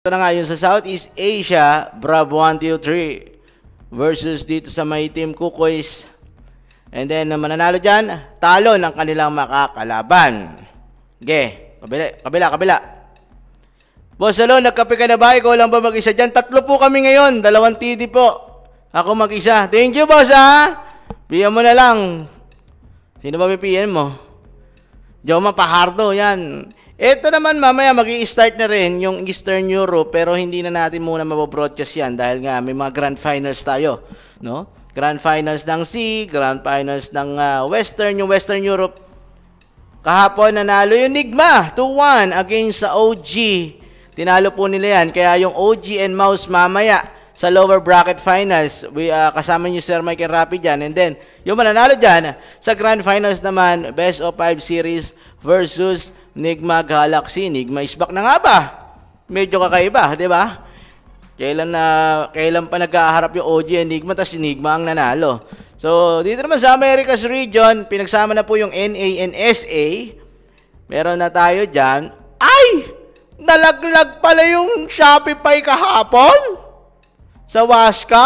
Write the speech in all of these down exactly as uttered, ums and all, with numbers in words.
Ito na nga yung sa Southeast Asia, Bravo one two three versus dito sa may team Kukoys. And then, mananalo dyan, talo ng kanilang makakalaban. Okay, kabila, kabila, kabila. Boss Alo, nagkape ka na ba? Ikaw lang ba mag-isa dyan? Tatlo po kami ngayon, dalawang T D po. Ako mag-isa. Thank you, boss, ha? P M mo na lang. Sino ba P M mo? Joma Pahardo, yan. Ito naman mamaya mag-i-start na rin yung Eastern Europe, pero hindi na natin muna mabobroadcast yan dahil nga may mga Grand Finals tayo, no? Grand Finals ng C, Grand Finals ng uh, Western, yung Western Europe. Kahapon nanalo yung Nigma two one against sa O G. Tinalo po nila yan, kaya yung O G and Mouse mamaya sa lower bracket finals. We, uh, kasama niyo Sir Mike and Rapi dyan. And then, yung mananalo dyan sa Grand Finals naman, Best of five Series versus Nigma Galaxy. Nigma is back na nga ba? Medyo kakaiba, di ba? Kailan na kailan pa nag-aharap yung O G Enigma tas Enigma ang nanalo. So, dito naman sa Americas region, pinagsama na po yung N A and S A. Meron na tayo diyan. Ay! Nalaglag pala yung Shopify kahapon sa Waska.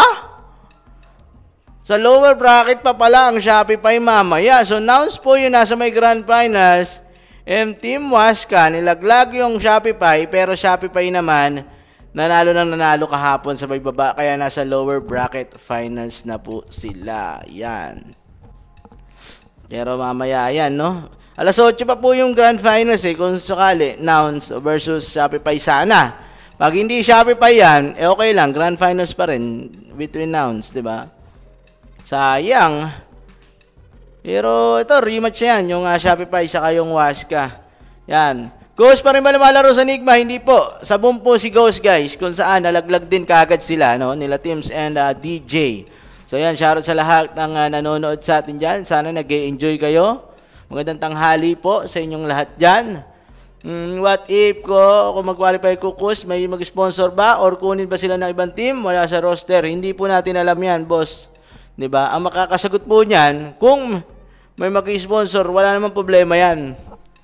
Sa lower bracket pa pala ang Shopify mamaya. So, announce po yun nasa may Grand Finals. M Team Waska, nilaglag yung Shopify, pero Shopify naman, nanalo nang nanalo kahapon sa may baba, kaya nasa lower bracket finals na po sila. Yan. Pero mamaya yan, no? alas otso pa po yung Grand Finals eh, kung sakali, Nouns versus Shopify sana. Pag hindi Shopify yan, eh okay lang, Grand Finals pa rin between Nouns, di ba? Sayang. Pero ito, rematch yan, yung uh, Shopify saka yung Waska. Yan. Ghost pa rin ba lumalaro sa Nigma? Hindi po. Sa boom po si Ghost, guys. Kung saan, nalaglag din kagad sila, no? Nila Teams and uh, D J. So yan, shoutout sa lahat ng uh, nanonood sa atin dyan. Sana nag-e-enjoy kayo. Magandang tanghali po sa inyong lahat dyan. Hmm, what if ko, kung mag-qualify Kukus, may mag-sponsor ba? Or kunin ba sila ng ibang team? Wala sa roster. Hindi po natin alam yan, boss. Diba? Ang makakasagot po niyan, kung may mag-sponsor, wala namang problema yan.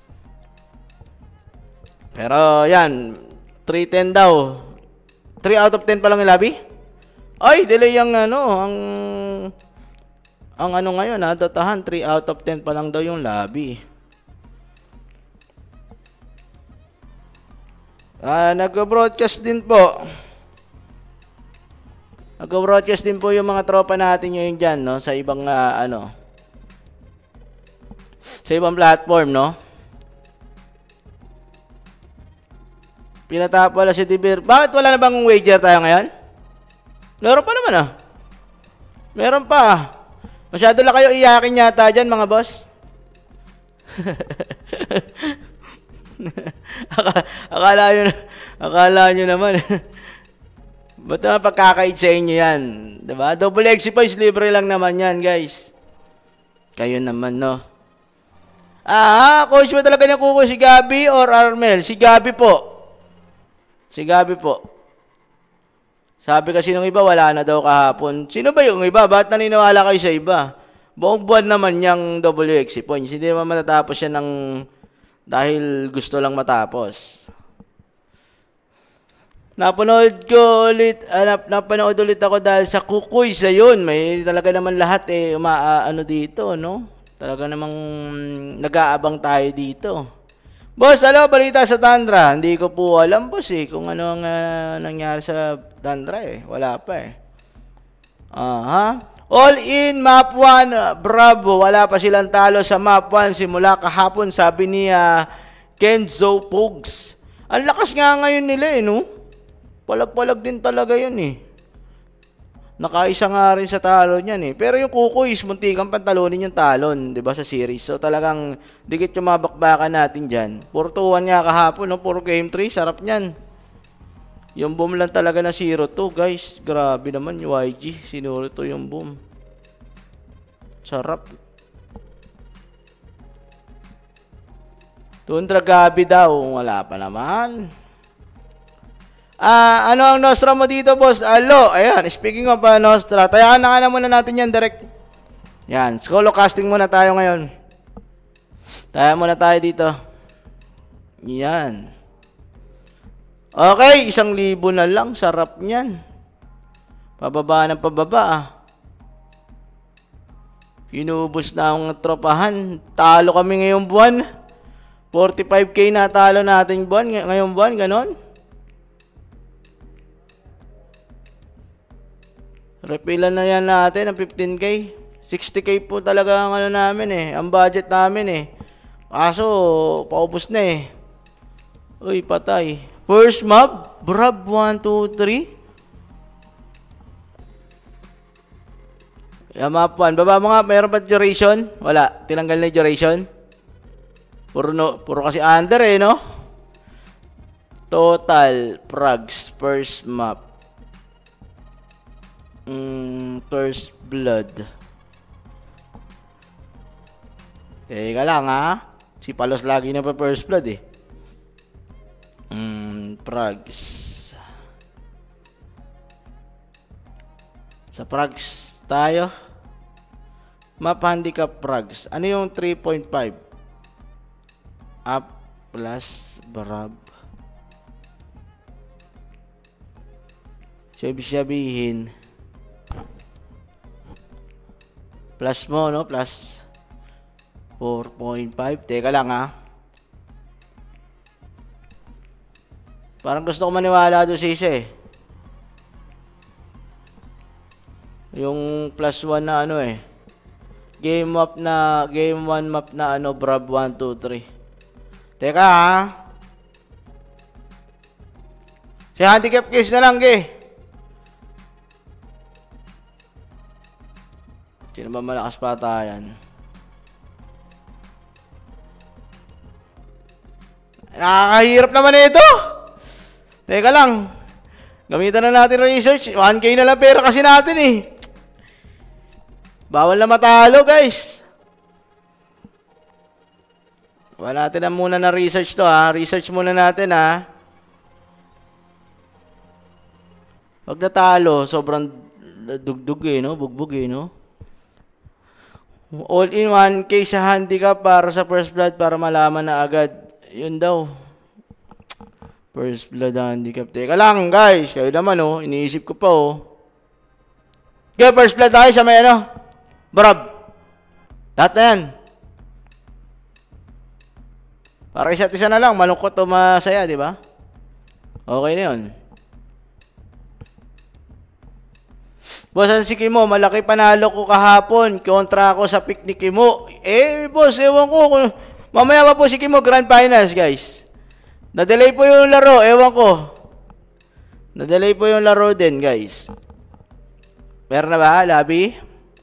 Pero yan, three ten daw. three out of ten pa lang yung lobby? Ay, delay yung ano, ang ang ano ngayon ha, datahan, three out of ten pa lang daw yung lobby. Ah, nag-broadcast din po. Nag-broadcast din po yung mga tropa natin ngayon dyan, no? Sa ibang, uh, ano, sa ibang platform, no? Pinatap wala si Tibir. Bakit wala na bang wager tayo ngayon? Meron pa naman, ah. Meron pa. Masyado lang kayo iyakin yata dyan, mga boss. akala nyo, akala nyo naman. Ba't naman pagkakait sa inyo yan? Diba? Double X points, libre lang naman yan, guys. Kayo naman, no? Ah, coach mo talaga niya kuko si Gabi or Armel? Si Gabi po. Si Gabi po. Sabi kasi nung iba, wala na daw kahapon. Sino ba yung iba? Ba't naniniwala kayo sa iba? Buong buwan naman niyang W X points. Hindi naman matatapos siya ng dahil gusto lang matapos. Napanood ko ulit, uh, napanood ulit ako dahil sa Kukoy sa yun. May talaga naman lahat eh, uma, uh, ano dito, no? Talaga namang nag-aabang tayo dito. Boss, ano balita sa Tundra? Hindi ko po alam, boss eh, kung ano ang uh, nangyari sa Tundra eh. Wala pa eh. Aha. All in map one, Bravo. Wala pa silang talo sa map one simula kahapon, sabi ni uh, Kenzo Pugs. Ang lakas nga ngayon nila eh, no? Palag-palag din talaga yun eh. Nakaisa nga rin sa talon yan eh. Pero yung Kukoys, muntikang pantalonin yung talon, di ba, sa series. So talagang dikit yung mabakbakan natin dyan. four two one nga kahapon, no? Puro game three, sarap nyan. Yung boom lang talaga na zero two, guys. Grabe naman yung Y G. Sinuro to yung boom. Sarap. Tundra Gabi daw. Wala pa naman. Ah, ano ang Nostra mo dito, boss? Alo, ayan, speaking of uh, Nostra, tayakan na nga na muna natin yan direct. Yan, solo casting muna tayo ngayon. Tayo muna tayo dito. Yan. Okay, isang libo na lang. Sarap niyan. Pababa ng pababa ah. Inubos na ang tropahan. Talo kami ngayong buwan. forty-five K na talo natin buwan. Ngayong buwan, ganon. Repilan na yan natin ang fifteen K. sixty K po talaga ang ano namin eh. Ang budget namin eh. Kaso, paubos na eh. Uy, patay. First mob, Brab, one, two, three. Yan, map one. Baba mo nga, mayroon ba duration? Wala, tinanggal na yung duration. Puro, no, puro kasi under eh, no? Total, Prags, first map. Mm, first blood. Teka lang ha. Si Palos lagi na pa first blood eh. Mm, Prags. Sa Prags tayo. Map handicap Prags. Ano yung three point five? Up plus Brab. So, ibig sabihin plus mo, no? Plus four point five. Teka lang ha. Parang gusto ko maniwala doon sa isa eh. Yung plus one na ano eh. Game map na, game one map na ano, Brab one, two, three. Teka ha. Si handicap case na lang, ge. Sino ba malakas patayan? Nakakahirap naman ito. Teka lang. Gamitan na natin research. one K na lang pera kasi natin eh. Bawal na matalo guys. Wala natin na muna na research to ha. Research muna natin ha. Pag natalo, sobrang dugdug eh no. Bugbog eh no. All in one K sa handicap para sa first blood para malaman na agad. Yun daw. First blood handicap. Teka lang guys. Kayo naman oh. Iniisip ko pa oh. Okay, first blood tayo sa may ano. Brab. Lahat na yan. Para isa't isa na lang. Malungkot o masaya, di ba? Okay na yun. Boss, si Kimo, malaki panalo ko kahapon. Kontra ako sa pick ni Kimo. Eh, boss, ewan ko. Mamaya pa po si Kimo, Grand Finals, guys. Na-delay po yung laro, ewan ko. Na-delay po yung laro din, guys. Meron na ba, lobby?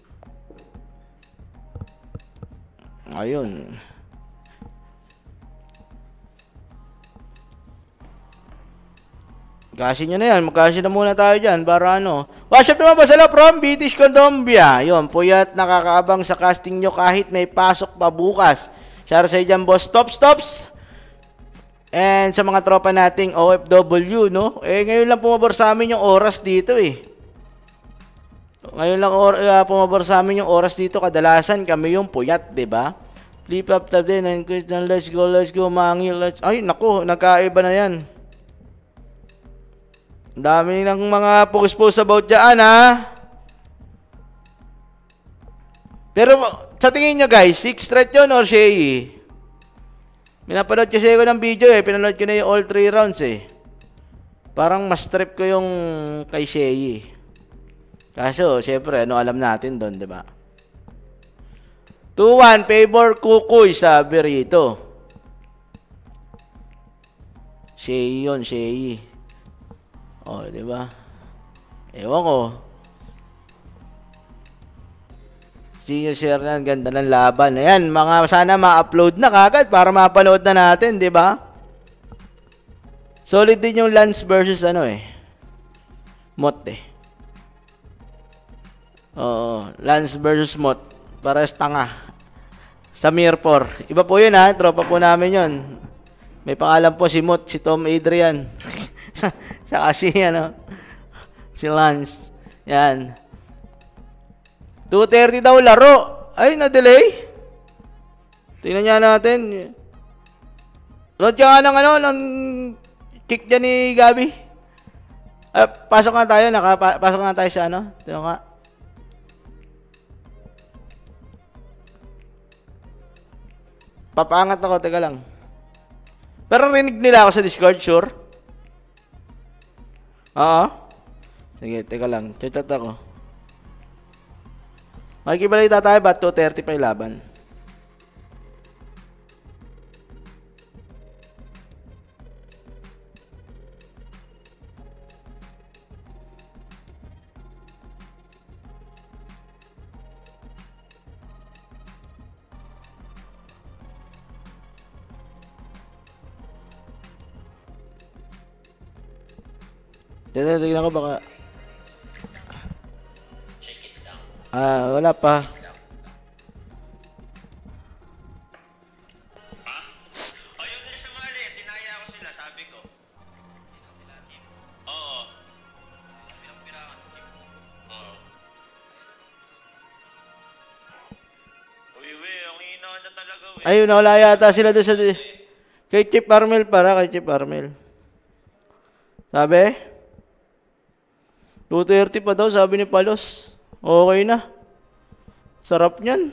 Ayun. Kasi nyo na yan. Magkasi na muna tayo dyan para ano. WhatsApp naman ba sila from British Columbia? Yun, puyat nakakaabang sa casting nyo kahit may pasok pa bukas. Share sa dyan, boss. Stop, stops. And sa mga tropa nating O F W, no? Eh, ngayon lang pumabor sa amin yung oras dito eh. Ngayon lang or, uh, pumabor sa amin yung oras dito. Kadalasan kami yung puyat, diba? Flip up tab din. And let's go, let's go, mangi. Let's... Ay, naku, nagkaiba na yan. Dami ng mga post-post about dyan, ha? Pero, sa tingin nyo, guys, six threat yun or Shay? Pinapanood kasi ko ng video, eh. Pinanood ko na yung all three rounds, eh. Parang mas trip ko yung kay Shay. Kaso, syempre, ano alam natin doon, di ba? two one, favor Kukoy, sabi rito. Shay yun, Shay. O, di ba? Ewan ko. Senior share na, ganda ng laban. Ayan, mga sana ma-upload na kagad para mapanood na natin, di ba? Solid din yung Lance versus ano eh. Mot eh. Oo, Lance versus Mot. Pares tanga. Sa Mirpor. Iba po yun ha, tropa po namin yun. May pangalan po si Mot, si Tom Adrian. Sa kasi ano, si Lance. Yan. two thirty daw laro. Ay, na-delay. Tingnan niya natin. Load ka nga ng ano, ng kick dyan ni Gabi. Ah, pasok nga tayo, naka, pasok nga tayo sa ano. Tino nga. Papaangat ako, teka lang. Pero rinig nila ako sa Discord, sure? Oo. Sige, teka lang. Chat-chat ako. Makikibalita tayo ba? two thirty pa yung laban. Tignan ko baka... Ah, wala pa. Ayun din sa mali, tinaya ko sila, sabi ko. Oo. Pinang-pirangan. Oo. Uy, uy, ang hina na talaga, uy. Ayun, wala yata sila doon sa... Kay Chip Armel para, kay Chip Armel. Sabi? two thirty pa daw, sabi ni Palos. Okay na. Sarap niyan.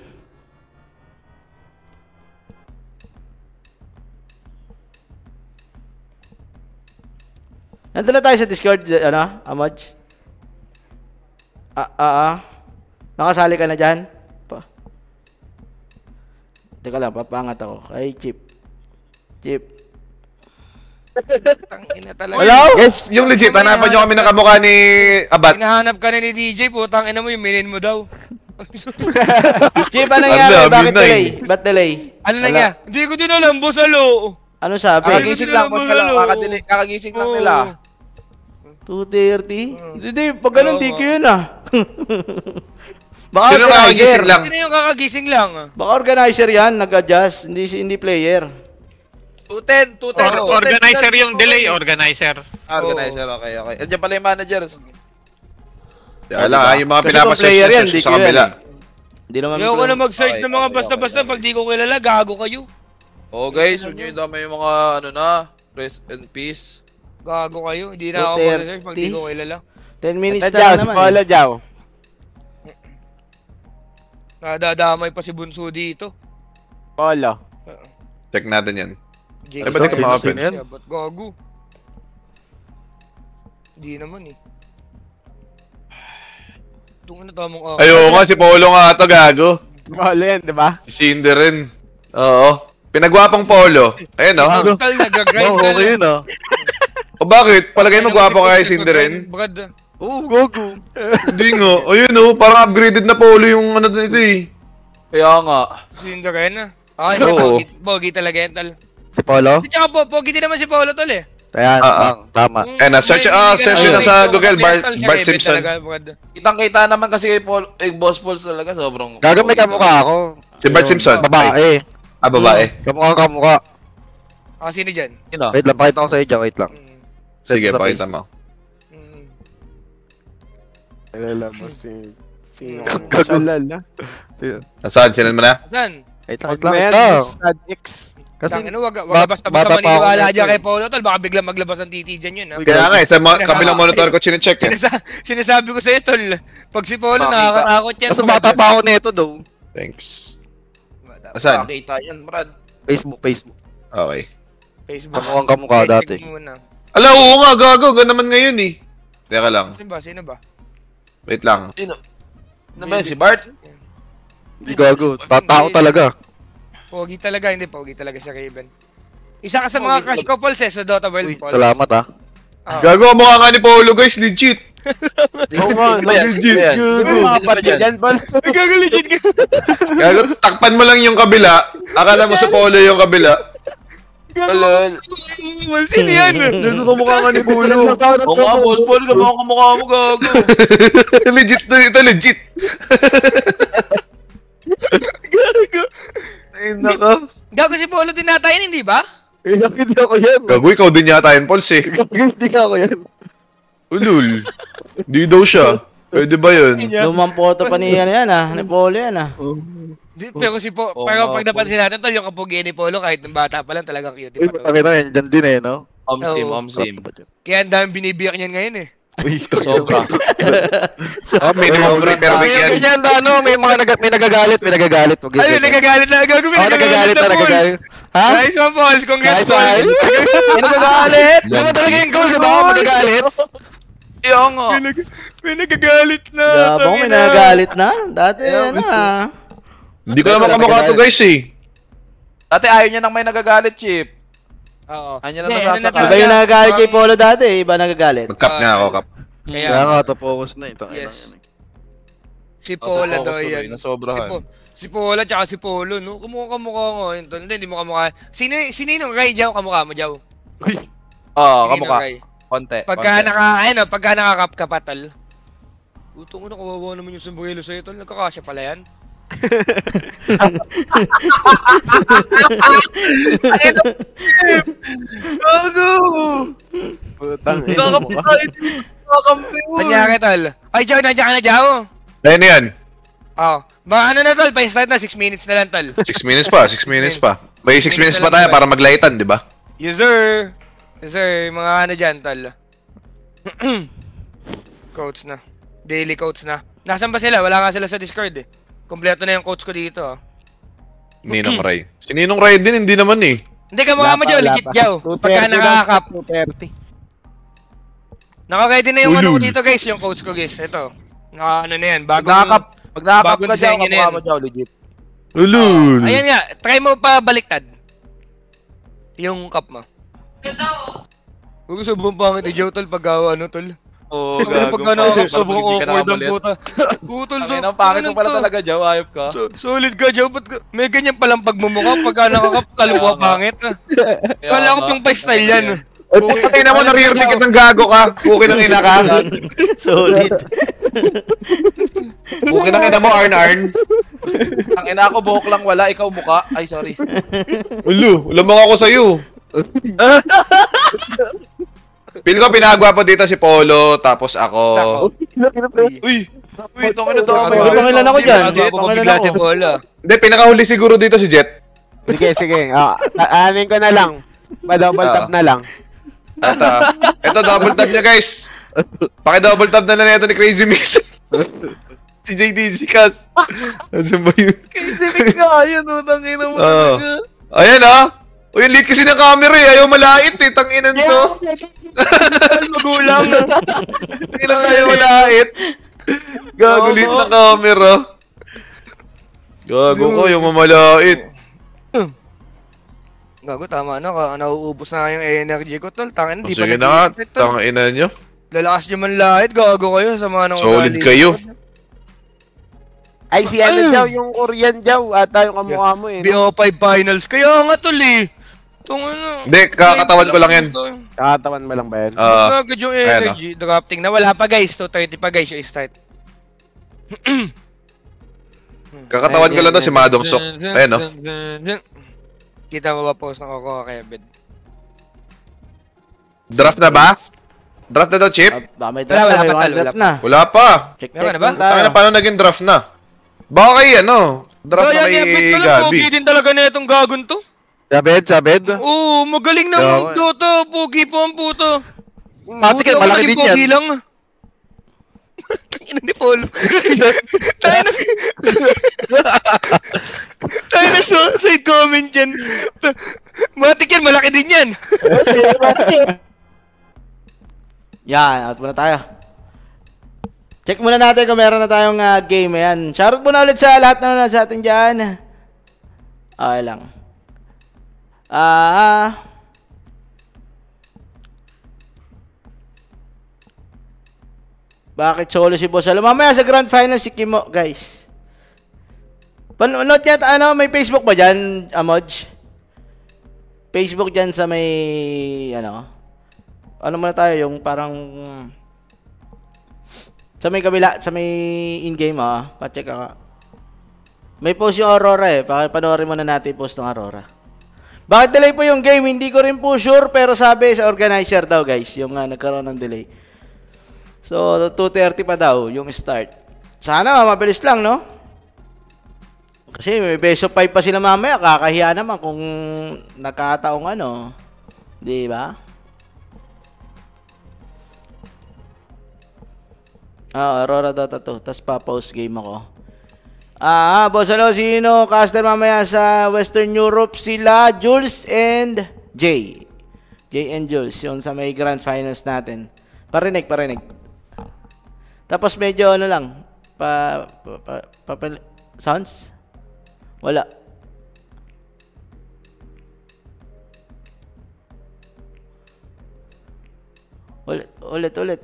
Nandun na tayo sa Discord, ano, Amaj? Ah, ah, ah. Nakasali ka na dyan? Pa. Teka lang, papangat ako. Kay Chip. Chip. Tangina talaga. Hello? Guys, yung legit, hanapan nyo kami ng kamukha ni Abat. Hinahanap ka na ni D J, putang ina mo, yung minin mo daw. Chip, anong nangyari? Ano, Bakit yun na delay? Ba't delay? Ano na niya? Hindi ko din alam, boss, alo. Ano sabi? Kakagising lang, boss ka lang. Kakadili, kakagising lang nila. two thirty? Hindi, pag ganun, di ko yun ah. Baka Sino organizer. kakagising lang? Sino yung kakagising lang? Baka organizer yan, nag-adjust. Hindi, hindi player. two ten, two ten. Oh, Organizer yung delay, organizer. Organizer, okay, okay. Andiyan pala yung manager. Kaya lang, ah, yung mga Kasi pinapasess kung player yan, sa di sa ko kabila. yan. Hindi naman Ayaw ko player. na mag-search Okay, ng mga okay, basta-basta okay. pag di ko kilala, gago kayo. Oh guys, huwag nyo yung dami yung mga ano na. Rest in peace. Gago kayo, hindi na ako two thirty. mag-search pag di ko kilala. ten minutes na Ito, Jaw, lang si naman. Polo, Eh. Jaw. Nadadamay pa si Bunso dito. Polo. Check natin yan. Jake Ay, ba't di ka Sanchez ma-open? siya, ba't gago? Hindi naman eh. Itong ano tamang ako. Ayaw nga, si Polo nga ito, gago. Si Polo yan, di ba? Si Cinder rin. Oo. Pinagwapang Polo. Ayun, oh. Total, nag-grind Oo, ka okay yun, lang. oh. O bakit? Palagay mo gwapo kaya si Cinder rin? Brad, Oo, gogo. Hindi nga. Ayun, oh. Parang upgraded na Polo yung ano nito eh. Kaya nga. Cinderella. Ay, Oo. pogi, pogi talaga yan, tal. Si Polo? At saka po, pogi din naman si Paolo, tol eh. Ayan, Ah, ah. bang, tama. Kung Eh, na, search- may ah, hindi ka search na yun na sa makita, Google, Bart- mental siya, Bart eh, Simpson. talaga, Brad. Kitang-kita naman kasi kay Paul, eh, Boss Paul talaga, sobrang... Gago may kamukha ako. Si Bart Simpson. Babae. Ah, babae. Kamukha kamukha. Ah, sino dyan? Yun ah. Wait lang, pakita ko sa iyo, wait lang. Mm, Sige, Sa pakita mo. mm. Kilala mo si... Sino? Kagulala. Nasaan? Sinan mo na? Saan? Wait lang, wait lang. Ito. Kasi... Kasi, ano, wag, bat- wag basta-basta bata pa ako maniniwala nito dyan eh. kay Paolo, tol. Baka biglang maglabas ang titi dyan yun, ha? Uy, Kaya nga eh, sa ma- Pinaka- kabilang monitor ko chinecheck eh. Sinasa sinasabi ko sa'yo, tol. Pag si Paolo, Makita. nakakatakot yan. Kasi bata pa ako nito, daw. Thanks. Nasaan? Makita yan, Brad. Facebook, Facebook. Okay. Facebook. Kamukhang kamukha Eh, dati. check muna. Ala, oo nga, gago. Gan naman ngayon eh. Teka lang. Sino ba? Sino ba? Wait lang. Sino? Ano ba yun, si Bart? Hindi gago. Tatao talaga. Pogi talaga, hindi pogi talaga si Raven. Isa ka sa mga crush couples eh, sa Dota World, Uy, Paul. salamat ah. Ah. Gago, ang mukha nga ni Paolo guys, legit. Oo nga, legit. Mga kapatid yan, Bal. Nagagaligid ka. Gago, takpan mo lang yung kabila. Akala mo sa Paolo yung kabila. Lol. Sino yan? Gago, kamukha nga ni Paolo. Oo nga, Boss Paul, kamukha kamukha mo, gago. Legit to, ito legit. Gago. Ay, naka. Gago si Paolo tinatayin, hindi ba? Hindi ako yan. Gago, ikaw din yata yun, Pauls eh. Hindi ako yan. Ulul. Di daw siya. Pwede ba yun? Lumang photo pa ni ano yan ah. Ni Polo yan ah. Di- Pero si po, Oo pero nga, pag napansin natin tol, yung kapugi ni Polo kahit ng bata pa lang talagang cute pa to. Uy, pakita yan, dyan din eh, no? Omsim, Oo. omsim. Kaya ang daming binibiyak niyan ngayon eh. Uy, Sobra. Oh, minimum repair week yan. May ganyan na ano, may mga nag may nagagalit, may nagagalit. Wag Ay, nagagalit na. Gago, may Oh, nagagalit na, nagagalit. Ha? Nice one, Pauls. Congrats, Nice one. Pauls. May nagagalit! Di ba talaga yung goal, di ba? Magagalit. Yung nga. May, nag may nagagalit na. Yabang may tangina. nagagalit na. Dati ano ah. Hindi ko naman kamukha to guys eh. Dati ayaw niya nang may nagagalit, Chip. Oo. Ayaw niya na Hindi, ano nasasakal. Iba yung nagagalit kay Polo dati, iba nagagalit. Mag-cap nga ako, cap. Kaya, Kaya nga, to-focus na ito. Yes. Si Paula daw yan. Si, Nasobrahan. po, si Paula tsaka si Polo, no? Kamukha kamukha nga yun, tol. Hindi, hindi mo kamukha. Sino, sino yung Ray, Jaw? Kamukha mo, Jaw. Uy, Oo, Sino kamukha. yung Ray? Konti. Pagka konti. naka, ayun, oh, pagka nakakap ka pa, tol. Utong ko na, kawawa naman yung sombrero sa'yo, tol. Nagkakasya pala yan. Gago! putang ina mo ka. Nangyari, tol. Ay, Jaw, nandiyan ka na, Jaw. Ayun na yan. Oh, baka ano na, tol. Pa-start na, six minutes na lang, tol. six minutes pa, six minutes pa. May six minutes pa tayo para maglaitan, di ba? Yes, sir. Yes, sir. Mga ano dyan, tol. Coach na. Daily coach na. Nasaan ba sila? Wala nga sila sa Discord eh. Kompleto na yung coach ko dito. Oh. Ninong Ray. Si Ninong Ray din, hindi naman eh. Hindi ka mukha mo, Joe. Legit, Joe. Pagka nakakakap. two thirty. Naka-ready na yung ano ko Ulul. dito, guys. Yung coach ko, guys. Ito. Naka ano na yan. Pag Bago nakakap, pag nakakap bagong ka dyan, design yun kamukha yan. mo dyan, legit. Ulul. Ayan nga. Try mo pa baliktad. Yung cup mo. Huwag sobrang pangit eh, Joe, tol. Pag uh, ano, tol. Oo, Pag pagka nakakap, sobrang awkward ang puta. Utol, Ang ina, pangit mo pala talaga, Jow. Ayop ka. So, solid ka, Joe. Ba't ka- may ganyan palang pagmumukha pagka nakakap, kaluluwa pangit. ah. Kala ko pang pa-style yan. Ay, puta ina mo, naririnig kitang gago ka. Puki ng ina ka. Solid. Puki ng ina mo, Arn Arn. Ang ina ko, buhok lang wala. Ikaw mukha. Ay, sorry. Ulo, lamang ako sa'yo. Feel ko pinagwapo dito si Polo, tapos ako. Uy! Uy, itong ina daw. May pangilan ako dyan. Bago ako Pangilan bigla ako. si Bola. Hindi, pinakahuli siguro dito si Jet. Sige, sige. Ah, aanin ko na lang. Pa-double tap na lang. At ah, ito, double tap niya guys. Paki-double tap na lang ito ni Crazy Mix. Si J D Z Cat. Ano ba yun? Kasi mix nga yun, utang ina mo Oo. talaga. Ayan ah. Uy, yung lead kasi ng camera eh. Ayaw malait eh. Tanginan to. Magulang. Tanginan ayaw malait. Gago, lead ng camera. Gago ko, yung mamalait. Gago, tama na. Ka, nauubos na yung energy ko, tol. Tangin, O, di pa sige na nga, nag-iisip, tol. tanginan nyo. Lalakas nyo man lahit. Gago kayo sa mga nang Solid kayo. Ay, si ano daw, yung Korean daw. Ata yung kamukha mo eh. B no? O five finals. Kaya nga, tol eh. Itong ano. Hindi, kakatawan ko lang yan. Katawan mo lang ba yan? Ah, Agad yung ayan, energy. Drafting na. Wala pa, guys. two thirty pa, guys. Yung start. kakatawan ko lang to si Madong Sok. Ayan no. Kita mo ba post ng Coco Kevin? Draft na ba? Draft na daw, Chip? Baka may Wala, draft na, wala may pa, mga tal, wala draft na. Wala pa. Check, Meron check na ba? lang tayo. Tangina, paano naging draft na? Baka kay ano? Draft na kay Gabi. Pogi din talaga na itong gagon to. Sabed, sabed. Oo, magaling na Yawa. mag Dota. Pogi po ang puto. Matik Buti ako malaki naging din yan. Pogi lang. Tangina ni Polo. Tayo na. Tayo na sa side comment yan. Matik yan, malaki din yan. Yan, out muna tayo. Check muna natin kung meron na tayong ah, game. Ayan. Shoutout muna ulit sa lahat na nanonood sa atin dyan. Okay lang. Ah... Bakit solo si Boss? Alam, mamaya sa grand final si Kimo, guys. Panood niya, ano, may Facebook ba dyan, Amoj? Facebook dyan sa may, ano, ano muna tayo, yung parang, sa may kabila, sa may in-game, ah, pa-check ako. May post yung Aurora eh, panoorin muna natin yung post ng Aurora. Bakit delay po yung game? Hindi ko rin po sure, pero sabi sa organizer daw, guys, yung uh, nagkaroon ng delay. So, two thirty pa daw yung start. Sana mabilis lang, no? Kasi may best of five pa sila mamaya. Kakahiya naman kung nakataong ano. Di ba? Ah, Aurora Dota two. Tapos pa-post game ako. Ah, boss, hello. Sino caster mamaya sa Western Europe? Sila, Jules and Jay. Jay and Jules. Yun sa may grand finals natin. Parinig, parinig. Tapos medyo ano lang. Pa... pa, pa, pa, pa sounds? Wala. Ulit, ulit, ulit.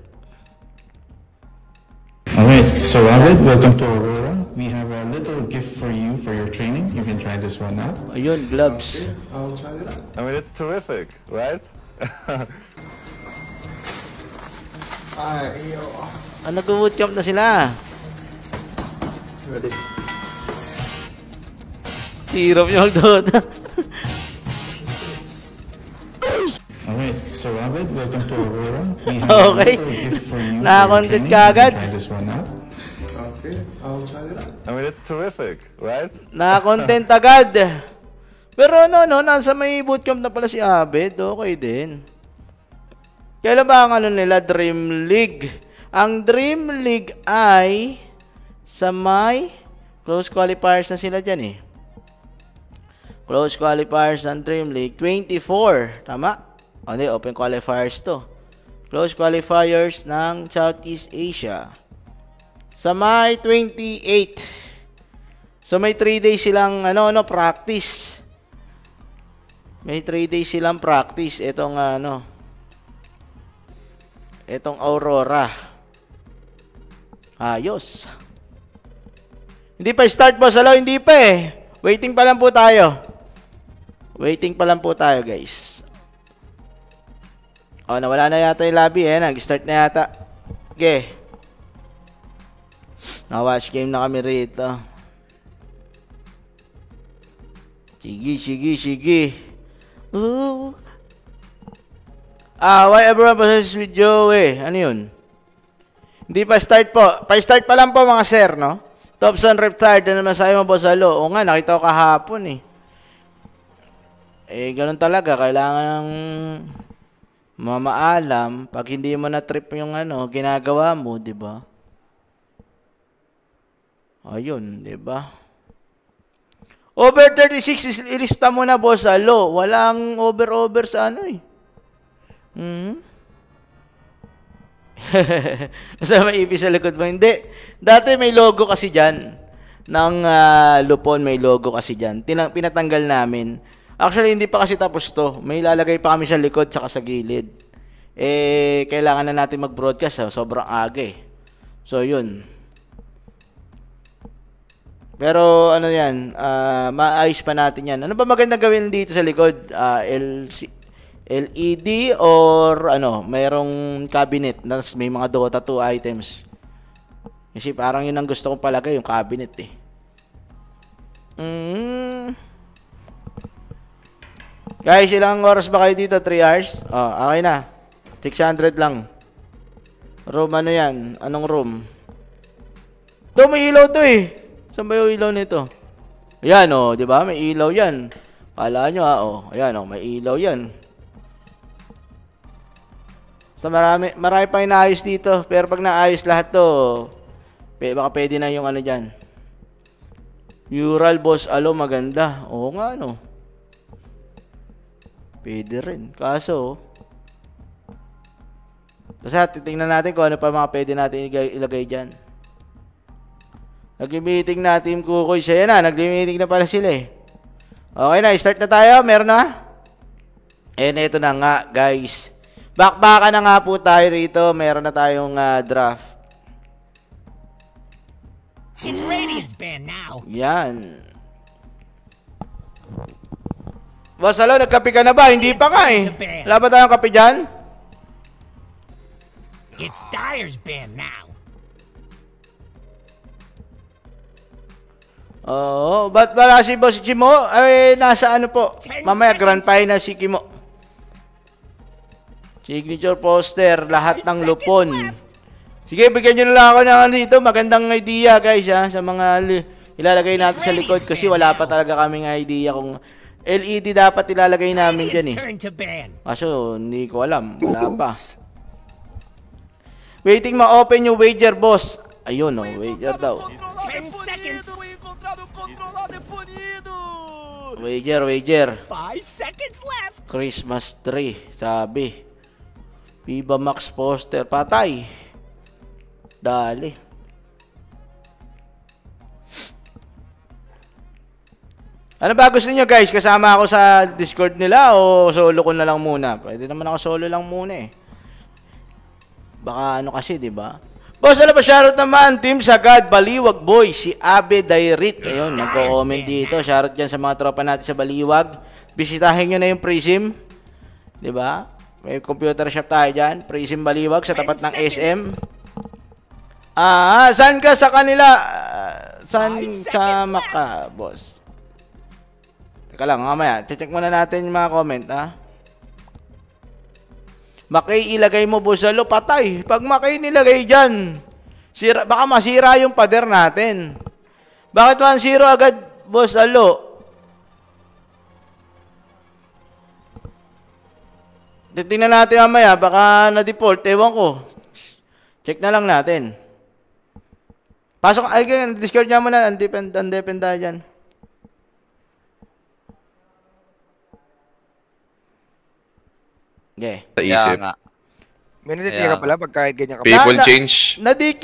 Alright, so Robert, welcome to Aurora. We have a little gift for you for your training. You can try this one out. Ayun, gloves. Okay, I'll try it out. I mean, it's terrific, right? Ay, yo. Ah, nag-bootcamp na sila. Ready? Hirap yung Dota. Alright, so Robert, welcome to Aurora. We have Okay. a little gift for you. Nakakontent for ka your agad. training. You can try this one out. Okay, I'll try it out. I mean, it's terrific, right? Naka-content agad. Pero ano, no, nasa may bootcamp na pala si Abed. Okay din. Kailan ba ang ano nila, Dream League? Ang Dream League ay sa may close qualifiers na sila dyan eh. Close qualifiers ng Dream League. twenty-four. Tama? O hindi, open qualifiers to. Close qualifiers ng Southeast Asia. Sa may twenty-eight. So may three days silang ano ano practice. May three days silang practice etong ano. Etong Aurora. Ayos. Hindi pa start boss, hello, hindi pa eh. Waiting pa lang po tayo. Waiting pa lang po tayo, guys. Oh, nawala na yata yung lobby eh. Nag-start na yata. Okay. Na-watch game na kami rito. Sige, sige, sige. Ooh. Ah, why everyone possesses with Joey? Ano yun? Hindi pa start po. Pa-start pa lang po mga sir, no? Thompson Reptile, ano naman sa'yo mo, Boss Alo? O nga, nakita ko kahapon eh. Eh, ganun talaga. Kailangan ng mamaalam. Pag hindi mo na trip yung ano, ginagawa mo, di ba? Ayun, di ba? Over thirty-six, ilista mo na, Boss Alo. Walang over-over sa ano eh. Hmm? Masama ipis sa likod mo. Hindi. Dati may logo kasi dyan. Ng uh, Lupon, may logo kasi dyan. Tinang, pinatanggal namin. Actually, hindi pa kasi tapos to. May lalagay pa kami sa likod saka sa gilid. Eh, kailangan na natin mag-broadcast. Oh. Sobrang aga eh. So, yun. Pero, ano yan, uh, maayos pa natin yan. Ano ba maganda gawin dito sa likod? Uh, L C... L E D or ano, mayroong cabinet na may mga Dota two items. Kasi parang yun ang gusto kong palagay, yung cabinet eh. Mm. Guys, ilang oras ba kayo dito? three hours? Oh, okay na. six hundred lang. Room ano yan? Anong room? Ito, may ilaw to eh. Saan ba yung ilaw nito? Ayan oh, di ba? May ilaw yan. Kala nyo ha, oh. Ayan oh, may ilaw yan. So marami, marami pa inaayos dito. Pero pag naayos lahat to, baka pwede na yung ano dyan. Mural, Boss Alo, maganda. Oo nga, no. Pwede rin. Kaso, kasi titingnan natin kung ano pa mga pwede natin ilagay dyan. Nag-meeting na Team Kukoy siya. Yan na, nag-meeting na pala sila eh. Okay na, start na tayo. Meron na? And ito na nga, guys. Bakbakan na nga po tayo rito. Meron na tayong uh, draft. It's Radiant's band now. Yan. Boss Alo, nagkape ka na ba? Hindi pa ka eh. Wala ba tayong kape dyan? It's Dyer's band now. Oo, ba't wala si Boss Jimo? Ay, nasa ano po? Mamaya grand final si Kimo. Signature poster, lahat ng Lupon. Sige, bigyan nyo na lang ako ng dito. Magandang idea, guys, ha, sa mga ilalagay natin sa likod. Kasi wala pa talaga kaming idea kung L E D dapat ilalagay namin dyan, eh. Kaso, hindi ko alam. Wala pa. Waiting ma-open yung wager, boss. Ayun, oh, wager daw. Ten seconds. Wager, wager. Five seconds left. Christmas tree, sabi. Viva Max poster, patay. Dali. Ano ba gusto niyo guys? Kasama ako sa Discord nila o solo ko na lang muna? Pwede naman ako solo lang muna eh. Baka ano kasi, di ba? Boss, ano ba shoutout naman? Team Sagad, Baliwag Boy, si Abe Dairit. Ayun, nagko-comment dito. Shoutout dyan sa mga tropa natin sa Baliwag. Bisitahin nyo na yung Prism. Di ba? May computer shop tayo dyan. Prism Baliwag sa tapat ng S M. Ah, saan ka sa kanila? Uh, saan sa Maka, boss? Teka lang, mamaya. Check muna natin yung mga comment, ha? Makay ilagay mo, boss Alo, patay. Pag Makay nilagay dyan, sira, baka masira yung pader natin. Bakit one zero agad, boss Alo? Titingnan natin mamaya, baka na-default, ewan ko. Check na lang natin. Pasok, ay, discard niya muna, undepend, undepend tayo dyan. Okay. Sa isip. Kaya nga. May natitira pala pag kahit ganyan ka. People Na- na- change.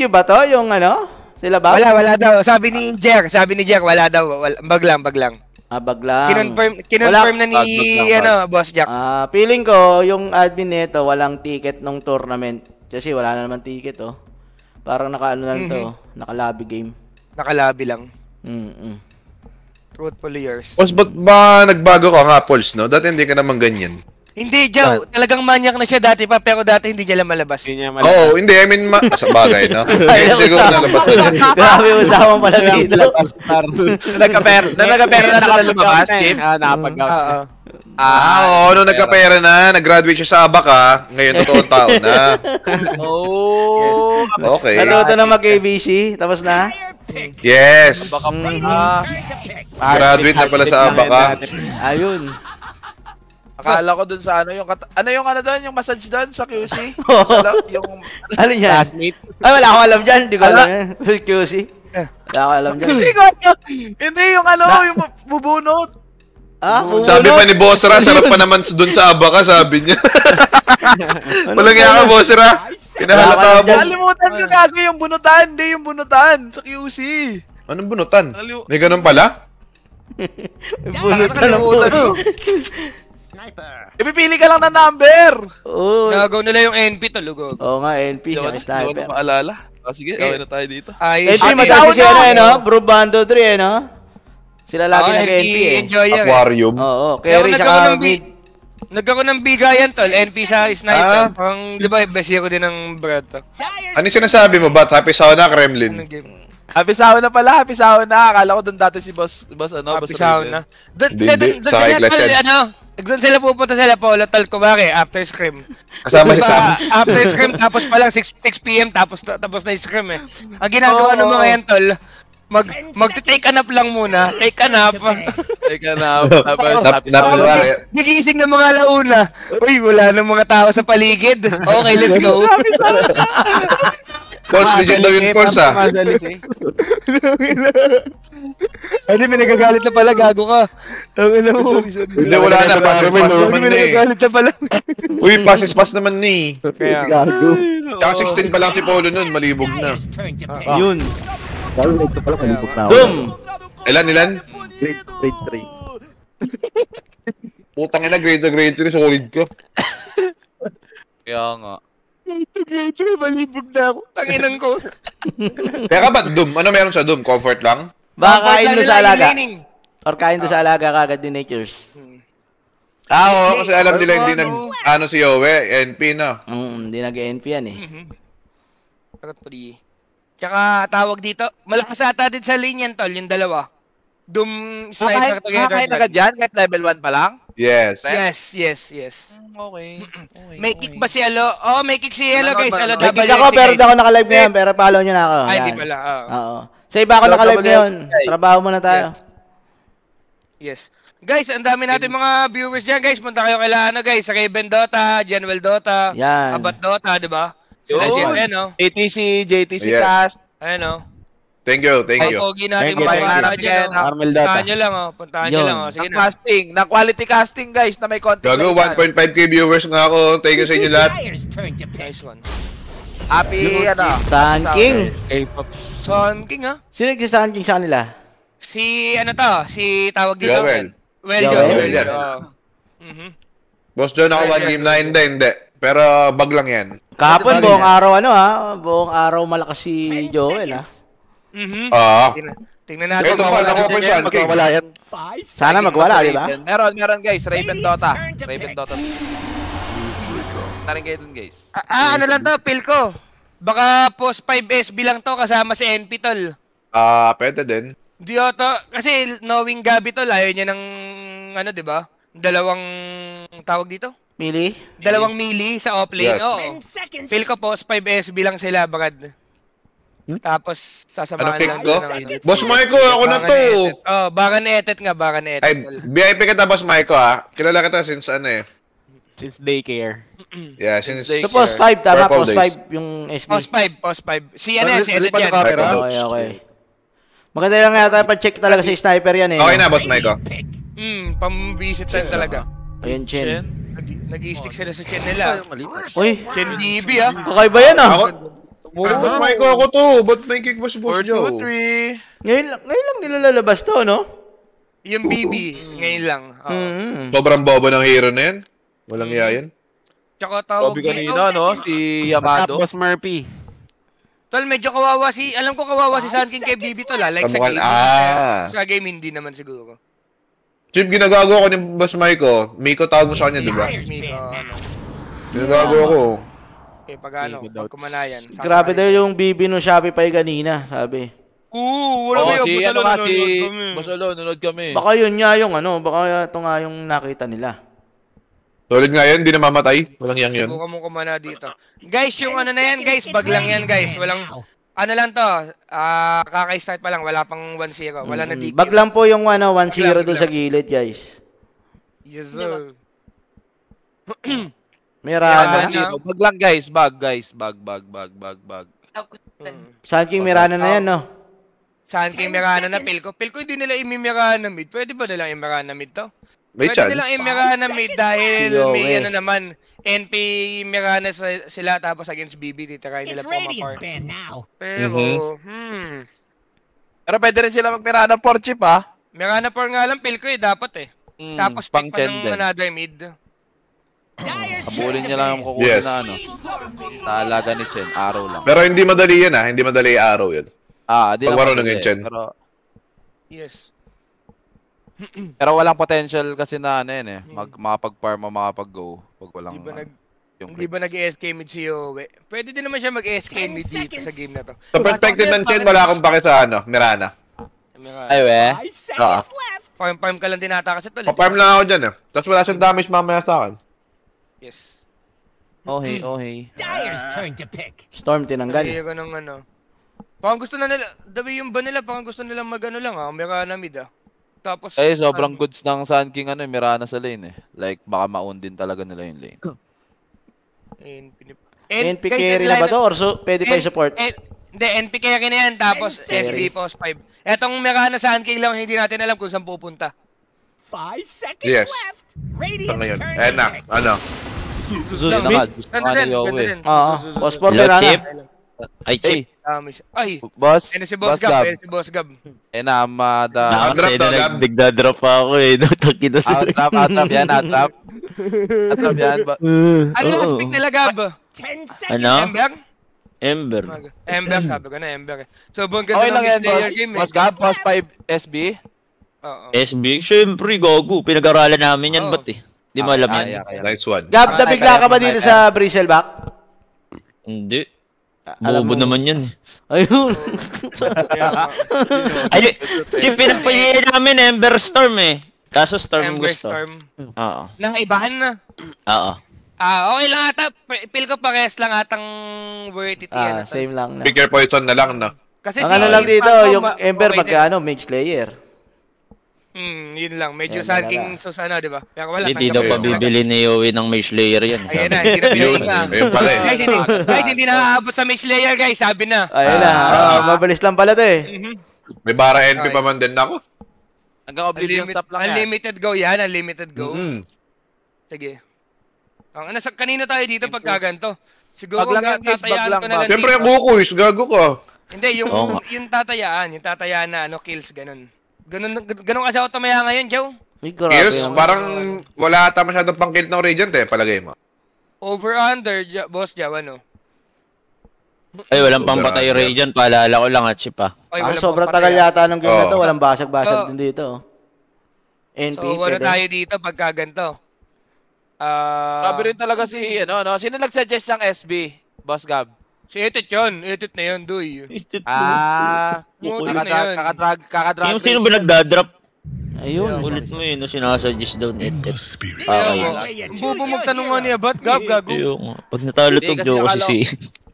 Wala, wala daw. Sabi ni Jer, sabi ni Jer, wala daw. Wala, bag lang, bag lang. Ah, bag lang. Kinonfirm, kinonfirm na ni, Bag, bag lang, bag. ano, Boss Jack. Ah, feeling ko, yung admin nito, walang ticket nung tournament. Kasi wala na naman ticket, oh. Parang naka-ano lang to, naka-lobby game. Nakalabi lang. Mm-mm. Truthfully yours. Boss, ba't ba nagbago ka nga, Pauls, no? Dati hindi ka naman ganyan. Hindi, Joe. Talagang manyak na siya dati pa, pero dati hindi niya lang malabas. Hindi niya Oo, hindi. I mean, ma- sa bagay, no? Ay, Ngayon siguro usap. nalabas na niya. Grabe usapan pala dito. Nagka-pera na nagka-pera na doon na lumabas, Tim. Ah, nakapag-out. Oo. Ah, oo. Nung nagkapera na, nag-graduate siya sa Abaca, ngayon totoong tao na. Oh. Okay. Natuto na mag-A B C, tapos na. Player pick. Yes. Radiant's turn to pick. Graduate na pala sa Abaca. Ayun. Akala ko dun sa ano yung kat- ano yung ano doon yung massage doon sa Q C. Sa la- yung Ano yan? Classmate. Ay, wala akong alam dyan. Hindi ko alam yan. Q C. Wala akong alam dyan. hindi ko hindi yung ano yung bubunot. Ah, Sabi pa bubunot. ni Boss Ra, sarap pa naman dun sa Abaca, sabi niya. Walang nga ka, Boss Ra. Kinahalata mo. Kalimutan ko gago yung bunutan, hindi yung bunutan sa Q C. Anong bunutan? Kaliw- May ganun pala? Bunot na lang po. Ipipili ka lang ng number. Oo. Nagaw nila yung N P to, lugog. Oo nga, N P. Hindi ko Yung na- hindi ko na sniper. maalala. Ah, sige, okay na tayo dito. Ayos. N P, Ate, masasi si ako ano na. eh, no? Bro Bando three, eh, no? Sila lagi Oh, nag-N P, eh. Enjoyer. eh. Aquarium. Oo, Kaya carry nagkaroon sa ng mid. bi- Nagkaroon ng bigayan, tol. N P sa Ah. sniper. Pang, di ba, basiya ko din ng Brad to. Dyer's Ano yung sinasabi mo ba? Happy Sauna, Anong Kremlin? game? Happy sauna pala, happy sauna. Akala ko doon dati si boss, boss ano, Happy boss sauna. Doon, Hindi, doon, hindi. doon Sa sila, Iglesia. tol, ano, doon sila pupunta sila, Paolo, tol, kumari, after scrim. Kasama si Diba, Sam. after scrim, tapos pa lang, six p m, tapos, tapos na yung scrim, eh. Ang ginagawa ng mga yan, tol, mag, mag-take a nap lang muna, take a nap. Teka na, tapos Nap, happy nap, sauna. nap, Gigising ng mga alauna. Uy, wala nang mga tao sa paligid. Okay, let's go. Pauls, legit daw yun, Pauls, ah. Mazalis eh. Hindi, may nagagalit na pala, gago ka. Tangin na mo. Hindi, wala na. Pass pass naman May na eh. nagagalit na pala. Uy, pass pass naman ni. Kaya, Tsaka sixteen pa lang si Polo nun, malibog na. Dyer's turn to pick. Yun. kaya, Boom! Ilan, ilan? Grade, grade three. Putang ina, grade na grade three, solid ka. Kaya nga. malibog na ako. Tanginan ko. Kaya ka ba't Doom? Ano meron sa Doom? Comfort lang? Baka kain mo sa alaga. Laning. Or kain doon sa alaga kagad ni Natures. Ah, oo, kasi alam nila hindi nag, ano si Yowie, N P na. Mm, hindi nag-N P yan eh. Sarap pa di. Tsaka tawag dito, malakas ata din sa lane yan, tol, yung dalawa. Doom sniper Kahit, together. kahit agad yan, kahit level one pa lang? Yes. Yes, yes, yes. Okay. okay May kick ba si Alo? Oh, may kick si Alo, Nanonood guys. ba, Alo, nanonood? May kick ako pero di ako naka-live ngayon. Pero follow nyo na ako. Ay, di Yan. pala. ah. Oo. Sa iba ako Double naka-live L. ngayon. Trabaho muna tayo. Yes. Guys, ang dami natin mga viewers dyan, guys. Punta kayo kay ano, guys. Sa Raven Dota, General Dota, Yan. Abat Dota, di ba? Sila Yun. Jet, ayan, oh. J T C, J T C Yeah. Cast. Ayan, oh. Thank you, thank Ang you. pogi natin, Thank you, mga thank bata you. dyan, oh. Armel Data. Puntahan nyo lang, oh. Puntahan nyo Yun. lang, oh. Sige Ng na. casting, ng quality casting guys na may content. Gago, one point five K viewers nga ako. Thank you sa inyo lahat. Dyer's turn to pick. Nice one. Happy, ano? Sun King. K-Pops. Sun King, ha? Sino nagsi Sun King sa kanila? Si, ano to? Si tawag dito? Joel. Well, Joel. Joel. Joel. Oh. Mhm. Boss John, ako one game na. Hindi, hindi. Pero bag lang yan. Kahapon, buong araw ano ha? Buong araw malakas si Ten Joel ha? seconds. Mhm. Ah. Tingnan, tingnan natin. Ito pa, nakuha ko yung Sun King. Magwawala yan. Five Sana seconds. magwala, di ba? Meron, meron guys. Raven Radiant's Dota. turn to Raven pick. Dota. Tarin kayo dun guys. Ah, ah, ano lang to, feel ko. Baka post five S B lang to kasama si N P tol. Ah, pwede din. Di ata, kasi knowing Gabi tol, ayaw niya ng, ano, di ba? Dalawang, tawag dito? Mili? Dalawang mili sa offlane, Yes. oo. Ten seconds. Feel ko post five S B lang sila, bagad. Tapos, sasamahan Ano pick lang ko? nila ng edit. Boss Marco, ako na Baka to. na-edit. Oh, baka na-edit nga, baka na-edit. Ay, tol. V I P kita, Boss Marco ha. Kilala kita since ano eh. Since daycare. Yeah, since... So post five, tama, Purple post days. five yung S B. Post five, post five. Si ano yan, si Mali edit pa yan. na camera. Okay, okay. Maganda lang yata pa-check talaga sa sniper yan eh. Okay na, Boss Marco. Pick. Hmm, pam-visit lang talaga. Ayun, Chen. Nag- Nag-i-stick sila sa chain nila. Uy, Chen D B ah. kakaiba yan ah. Ako? Ay, Boss Marco ako to. Ba't may kick mo si Boss four, two, Joe? three. Ngayon, lang- ngayon lang nilalabas to, no? Yung B B, ngayon lang. Oo. Mm. Sobrang bobo ng hero na yan. Walang iya yan. Tsaka tawag Sabi dito. kanina, no? Si Yamado. Tapos Murphy. Tol, medyo kawawa si, alam ko kawawa si Sun King kay B B tol ah. Like sa Kamukha- game. ah. Sa game hindi naman siguro. Chip, ginagago ko ni Boss Marco. Miko tawag mo sa kanya, di ba? Dyer's Miko, band ano. now. Ginagago ako. Eh, pag ano, pag kumanayan. Grabe daw yung B B no Shopify kanina, sabi. Oo, wala Oh, kayo. si Basta ano nga, nanonood si kami. Bosolo, nunod kami. Baka yun nga yung ano, baka ito nga yung nakita nila. Solid nga yan, di namamatay. Walang yang yun. Subukan mo kumana dito. Guys, yung ano na yan, guys, bag lang yan, guys. Walang, ano lang to, ah, kaka-start pa lang, wala pang one zero. Wala na D Q. Bag lang po yung ano, one zero Bag lang, doon bag sa gilid, guys. Yes, sir. May Yan, rana. ano? Sino? Bag lang guys, bag guys, bag, bag, bag, bag, bag. Hmm. Sun King may rana na yan, no? Saan kay Mirana na Pilko? Pilko hindi nila imimirana mid. Pwede ba nilang imirana mid to? May Pwede chance. nilang imirana mid dahil Yo, may eh. ano naman, N P Mirana sa- sila tapos against B B titirahin It's nila Radiant's Pomapar. band now. Pero, Mhm. hmm. Pero pwede rin sila magmira ng four chip ha. Mirana por nga lang Pilko eh, dapat eh. Mm, Tapos pang pick pa ten ng din. another mid. Dyer's turn Habulin to niya lang yung pick. kukunin Yes. na ano. Naalaga ni Chen, araw lang. Pero hindi madali yan ha. Hindi madali yung araw yun. Ah, di Pag naman marunong madali, yung Chen. Pero, Yes. pero walang potential kasi na ano yun eh. Mag, makapag-farm o makapag-go. Pag walang Hindi ba nag ano, yung hindi ba creeps. nag-A S K mid si Yowe? Pwede din naman siya mag-A S K Ten mid dito seconds. sa game na to. Sa perspective ng Chen, wala akong pake sa ano, Mirana. Mirana. Ay, we. Five seconds left. Farm farm ka lang din ata kasi tol. eh. Pa-farm lang ako dyan eh. Tapos wala siyang damage mamaya sa akin. Yes. Oh, hey, oh, hey. Dyer's turn to pick. Storm tinanggal. Kaya ko ng ano. Parang gusto na nila, the way yung ba nila, parang gusto nila mag-ano lang ah, Mirana mid ah. Tapos, Eh, sobrang ano, goods ng Sun King ano, Mirana sa lane eh. Like, baka ma-own din talaga nila yung lane. N P, N P carry na ba to? Or so, pwede pa i-support? Hindi, N P carry na yan, tapos Ten S B seconds. post five. Etong Mirana sa King lang, hindi natin alam kung saan pupunta. Five seconds Yes. left. Ito na Radiant's yun. turn Eh to na, pick. ano. Zeus Ganda Smith? nga, gusto Ganda nga din, ni Yowie. ganda din. Oo. Sus- sus- Boss Paul, sus- may rana. Chip. Ay, Chip. Dami siya. Ay, Boss, ayun na si Boss Gab, ayun si Boss Gab. Eh na, mada. Out drop daw, Gab. Nagdadrop pa ako eh. Taki na. Out-trap, out-trap yan, out-trap. Out-trap yan. ba- Ano last pick nila Gab? Ten seconds. Ano? Ember? Ember. Ember, sabi ko na Ember eh. So, buong ganda Okay lang ng yan, player boss. game eh. Boss Gab, boss five S B. Oo. S B, syempre, gogo. Pinag-aralan namin yan, Oo. ba't eh? Di mo alam Ah, yan. kaya, kaya. Nice one. Gab, nabigla ka ba dito sa Bristleback? Hindi. Alam Bobo mo- naman yan eh. Ayun. Kaya nga. Ay, di, pinagpilihan namin Ember Storm eh. Kaso Storm Ember gusto. Storm. Oo. Nakaibahan na. Oo. Ah, okay lang ata. Feel ko pares lang atang worth it Ah, yan. same lang na. Pick your poison na lang, no? Kasi Ang si ano lang dito, Paco, yung ma- Ember okay din. magkano, Mage Slayer. Hmm, yun lang. Medyo Yan Sun talaga. King sus ano, di ba? Pero wala. Hindi daw tanggap pa ko. bibili ni Yowie ng Mage Slayer yan. Ayan na, hindi na Yun, pinili na. ayun pala eh. Guys, hindi, guys, hindi na aabot sa Mage Slayer, guys. Sabi na. Ayun na, ah, mabilis lang pala to eh. Mhm. May bara N P Okay. pa man din ako. Hanggang Oblivion Unlimit- stop lang yan. Unlimited go yan, unlimited go. Mm. Sige. Ang nasa kanino tayo dito pagka ganito? Siguro Bag lang yan, guys, tatayaan bag lang, ko na lang bag. Siyempre, dito. ang kukuis, gago ka. Hindi, yung Oo nga. yung tatayaan, yung tatayaan na ano kills ganun. Ganun ganun kasi ako tumaya ngayon, Joe. Ay, grabe Yes, naman. parang wala ata masyadong pang-kill ng Radiant eh, palagay mo. Over under, ja, boss Jaw, ano? Ay, walang pampatay Radiant. Paalala ko lang at chip ah. Oy, Ah, walang sobrang pampatay, tagal ah. yata ng game na to. Oo. Walang basag-basag So- din dito. oh. N P, So, wala pwede. tayo dito pagka ganito. Ah, Grabe rin talaga si, ano, no? Sino nag-suggest ng S B? Boss Gab? si Etit yun. Etit na yun, Duy. Ah, Mutik na kakadrag, yun. kakadrag, kakadrag. Yung sino ba nagdadrap? Ayun. Ulit mo yun, no, sinasuggest daw ni Ed. This Ah, is ayun. where you Ang choose bubo your magtanong nga hero. niya, ba't Gab, gago? Yung, pag natalo Hindi, to, kasi joke akala si si...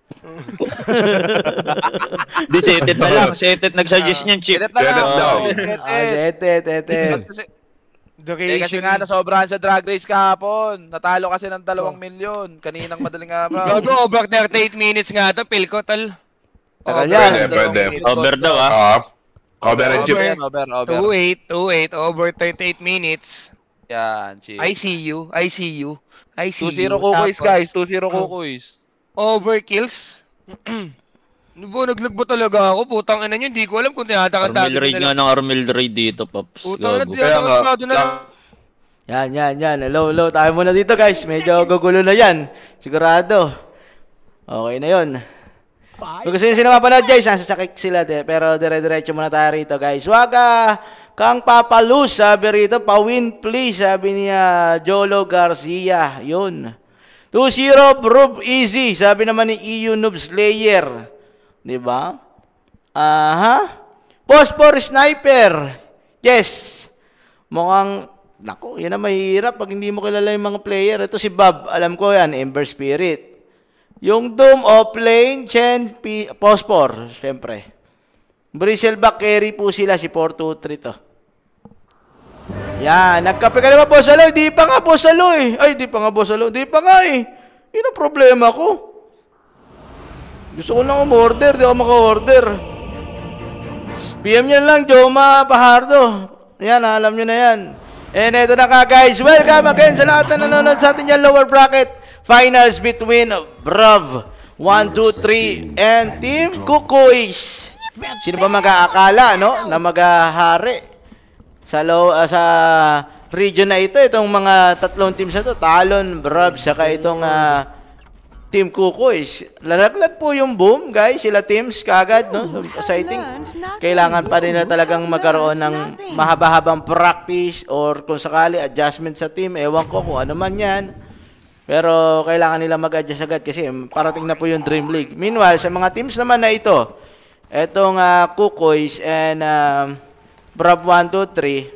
Di, si Etet na lang. Si Etet nagsuggest niyan, chip. Edit na lang. Edit daw. Edit, Ah, edit. tete, tete. Kasi, Duration. eh, kasi nga nasobrahan sa drag race kahapon. Natalo kasi ng dalawang milyon. Kaninang madaling araw. Gago, over thirty-eight minutes nga to, pil ko, tal. Tagal Over yan. Pwede, pwede. Over daw ah. Ah, over and chip. Over, yan, over, over. two eight, two eight, over thirty-eight minutes. Yan, chill. I see you, I see you, I see two zero you. kukuis, Tapos, guys. two zero kukuis. Overkills. Ano ba, naglagbo talaga ako. Putang ina nyo, hindi ko alam kung tinatakantado Armil raid nga ng Armil raid dito, Pops. Putang ina, Gago. Kaya nga, tinatakantado na lang. Yan, yan, yan. Hello, hello. Tayo muna dito, guys. Medyo gugulo na yan. Sigurado. Okay na yun. Five Kung gusto nyo sila mapanood, guys, nasa sakik sila. De. Pero dire-diretso muna tayo rito, guys. Wag ah, kang papalus, sabi rito. Pawin, please, sabi niya Jolo Garcia. Yun. two zero, prove easy, sabi naman ni E U Noob Slayer. Diba? Aha. Phosphor Sniper. Yes. Mukhang, naku, yan na mahirap pag hindi mo kilala yung mga player. Ito si Bob, alam ko yan, Ember Spirit. Yung Doom Offlane, Chen, P, Phosphor, syempre. Bristleback carry po sila, si four two three to. Yan, nagkape ka naman, Boss Alo. Di pa nga, Boss Alo eh. Ay, di pa nga, Boss Alo. Di pa nga eh. Yun ang problema ko. Gusto ko lang umorder, di ako maka-order. P M nyo lang, Joma Pajardo. Yan, alam nyo na yan. And eto na ka, guys. Welcome again sa lahat na nanonood sa atin yan, lower bracket. Finals between Brav one, two, three and Team Kukuis. Sino ba mag-aakala, no? Na mag-ahari sa, low, uh, sa region na ito. Itong mga tatlong teams na to. Talon, Brav, saka itong... Uh, Team Kukuis. Lalaglag po yung boom, guys. Sila teams kagad, no? So, I think, kailangan pa rin na talagang magkaroon ng mahaba-habang practice or kung sakali, adjustment sa team. Ewan ko kung ano man yan. Pero, kailangan nila mag-adjust agad kasi parating na po yung Dream League. Meanwhile, sa mga teams naman na ito, etong uh, Kukuis and uh, Brav one, two, three,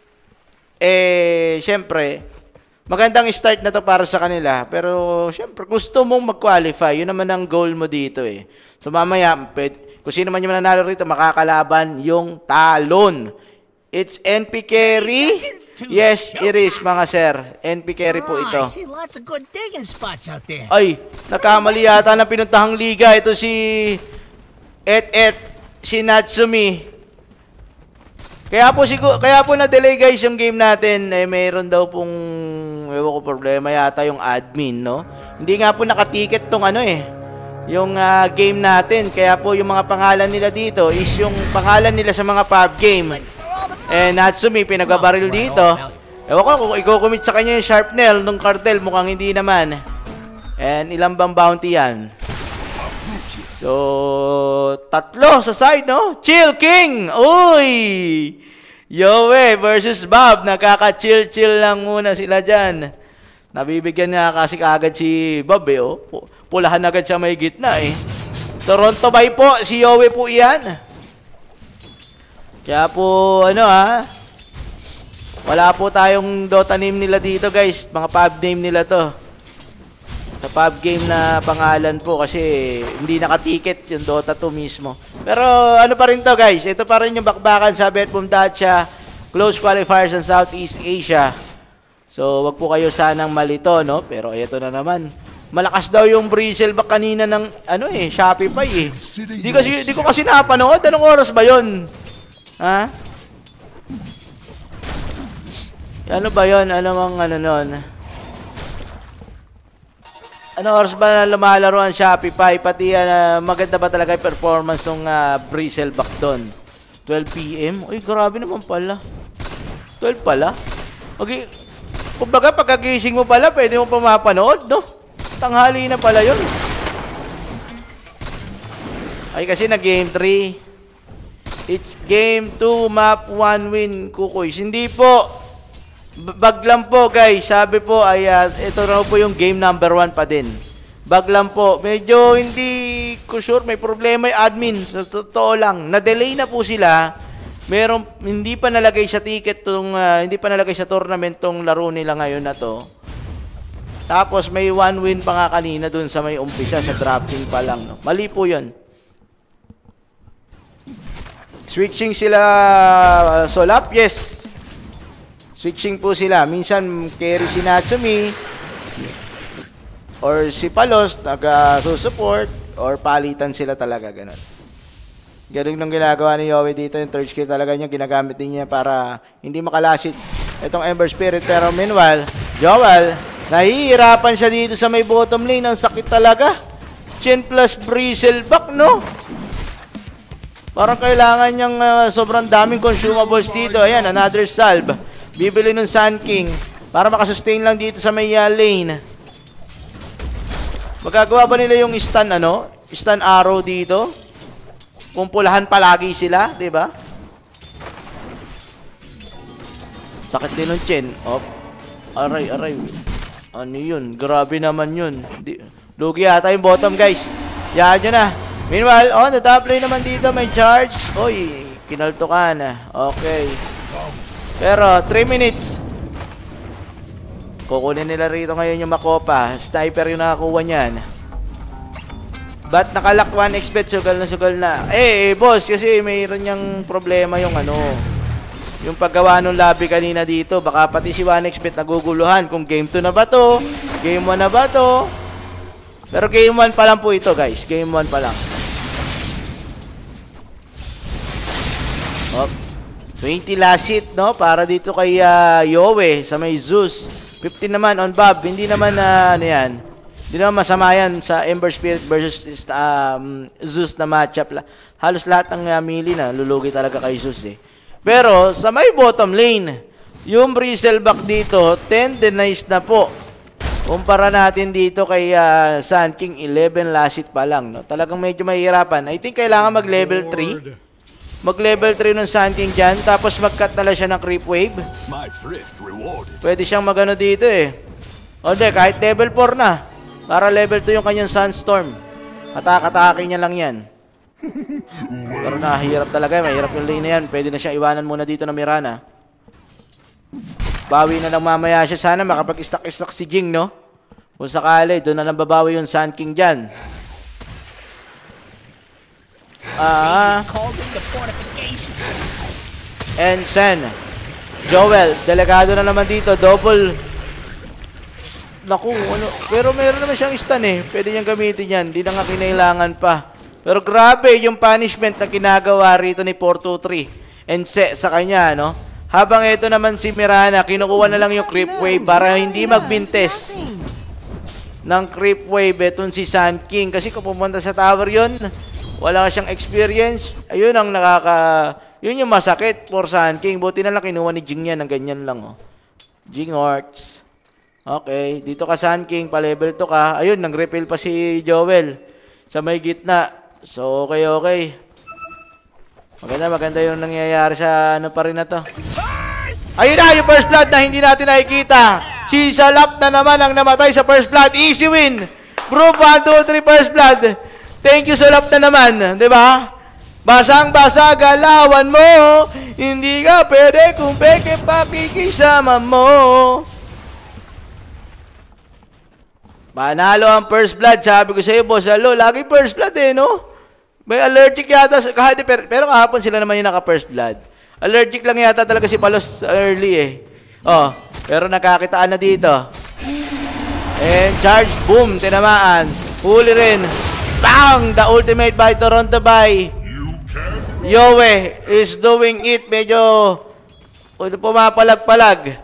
eh, syempre, magandang start na to para sa kanila. Pero, syempre, gusto mong mag-qualify. Yun naman ang goal mo dito eh. So, mamaya, kung sino man yung mananalo rito, makakalaban yung Talon. It's N P carry? Yes, it is, mga sir. N P carry po ito. I see lots of good digging spots out there. Ay, nakamali yata na pinuntahang liga. Ito si Et-Et, si Natsumi. Kaya po siguro, kaya po na-delay guys yung game natin, eh mayroon daw pong ewan ko problema yata yung admin, no? Hindi nga po nakatiket tong ano eh, yung uh, game natin. Kaya po yung mga pangalan nila dito is yung pangalan nila sa mga pub game. Eh Natsumi pinagbabaril dito. Ewan ko kung i-commit sa kanya yung Sharpnel nung cartel, mukhang hindi naman. And ilang bang bounty yan? So, tatlo sa side, no? Chill King! Uy! Yowie versus Bob. Nakaka-chill-chill lang muna sila dyan. Nabibigyan nga kasi kaagad si Bob, eh, oh. Pulahan agad siya may gitna, eh. Toronto Bay po. Si Yowie po iyan. Kaya po, ano, ha? Wala po tayong Dota name nila dito, guys. Mga pub name nila to. Sa pub game na pangalan po kasi hindi nakatiket yung Dota two mismo. Pero ano pa rin to guys, ito pa rin yung bakbakan sa Betboom Dacha close qualifiers ng Southeast Asia. So, wag po kayo sanang malito, no? Pero ito na naman. Malakas daw yung Bristleback kanina ng, ano eh, Shopify eh. Di, kasi, di ko kasi napanood. Anong oras ba yun? Ha? Ano ba yun? Ano mang ano nun? Ano oras ba na lumalaro ang Shopify? Pati uh, maganda ba talaga yung performance ng uh, Bristleback doon? twelve p m? Uy, grabe naman pala. twelve pala? Okay. Kumbaga, pagkagising mo pala, pwede mo pa mapanood, no? Tanghali na pala yun. Ay, kasi na game three. It's game two, map one win, Kukoy. Hindi po. Bag lang po, guys. Sabi po, ay, uh, ito na po yung game number one pa din. Bag lang po. Medyo hindi ko sure. May problema yung admin. Sa totoo lang. Na-delay na po sila. Meron, hindi pa nalagay sa ticket tong, uh, hindi pa nalagay sa tournament tong laro nila ngayon na to. Tapos may one win pa nga kanina dun sa may umpisa, sa drafting pa lang. No? Mali po yun. Switching sila, uh, Solap? Yes. Switching po sila. Minsan carry si Natsumi or si Palos, nag-support, or palitan sila talaga. Ganun. Ganun nung ginagawa ni Yowie dito. Yung third skill talaga niya, ginagamit din niya para hindi makalasit itong Ember Spirit. Pero meanwhile, Joel, nahihirapan siya dito sa may bottom lane. Ang sakit talaga. Chen plus Bristleback, no? Parang kailangan niyang uh, sobrang daming consumables dito. Ayan, another salve. Bibili ng Sun King para makasustain lang dito sa may uh, lane. Magagawa ba nila yung stun, ano? Stun arrow dito? Pumpulahan palagi sila, di ba? Sakit din ng Chen. Op. Aray, aray. Ano yun? Grabe naman yun. Di, lugi ata yung bottom, guys. Yan nyo na. Meanwhile, on the top lane naman dito, may charge. Uy, kinalto ka na. Okay. Pero, three minutes. Kukunin nila rito ngayon yung Makopa. Sniper yung nakakuha niyan. But nakalak one X bet, sugal na sugal na. Eh, eh, boss, kasi mayroon niyang problema yung ano. Yung paggawa ng lobby kanina dito, baka pati si one X bet naguguluhan kung game two na ba to, game one na ba to. Pero game one pa lang po ito, guys. Game one pa lang. Oh, twenty last hit, no? Para dito kay uh, Yowie sa may Zeus. fifteen naman on Bob. Hindi naman na uh, ano yan. Hindi naman masama yan sa Ember Spirit versus um, Zeus na matchup. Halos lahat ng uh, melee na lulugi talaga kay Zeus eh. Pero sa may bottom lane, yung Bristleback dito, ten denies na po. Kumpara natin dito kay uh, Sun King, eleven last hit pa lang. No? Talagang medyo mahihirapan. I think kailangan mag level three. Mag level three ng Sun King dyan. Tapos mag-cut na lang siya ng creep wave. Pwede siyang magano dito eh. O de, kahit level four na. Para level two yung kanyang Sunstorm. Atak-atake niya lang yan. Pero nahihirap talaga. Mahirap yung lane na yan. Pwede na siya iwanan muna dito ng Mirana. Bawi na lang mamaya siya. Sana makapag-stack-stack si Jing, no? Kung sakali, doon na lang babawi yung Sun King dyan. Ah. And Sen. Joel, delegado na naman dito. Double. Naku, ano. Pero meron naman siyang stun eh. Pwede niyang gamitin yan. Hindi na nga kinailangan pa. Pero grabe yung punishment na ginagawa rito ni four two three. And se sa kanya, no? Habang ito naman si Mirana, kinukuha na lang yung creep wave para hindi magbintes ng creep wave etong si Sun King. Kasi kung pumunta sa tower yun, wala siyang experience. Ayun ang nakaka... Yun yung masakit for Sun King. Buti na lang kinuha ni Jing yan ng ganyan lang, oh. Jing Horts. Okay, dito ka Sun King, pa-level two ka. Ayun, nag-refill pa si Joel sa may gitna. So, okay, okay. Maganda, maganda yung nangyayari sa ano pa rin na to. Ayun na, yung first blood na hindi natin nakikita. Si Salap na naman ang namatay sa first blood. Easy win. Group one, two, three, first blood. Thank you, Salap na naman. Diba? Basang-basa galawan mo. Hindi ka pwede kung peke pakikisama mo. Manalo ang first blood. Sabi ko sa iyo, Boss Alo, lagi first blood eh, no? May allergic yata. Kahit, pero, pero kahapon sila naman yung naka-first blood. Allergic lang yata talaga si Palos early eh. Oh, pero nakakitaan na dito. And charge, boom, tinamaan. Huli rin. Bang! The ultimate by Toronto by Yowie is doing it. Medyo pumapalag-palag.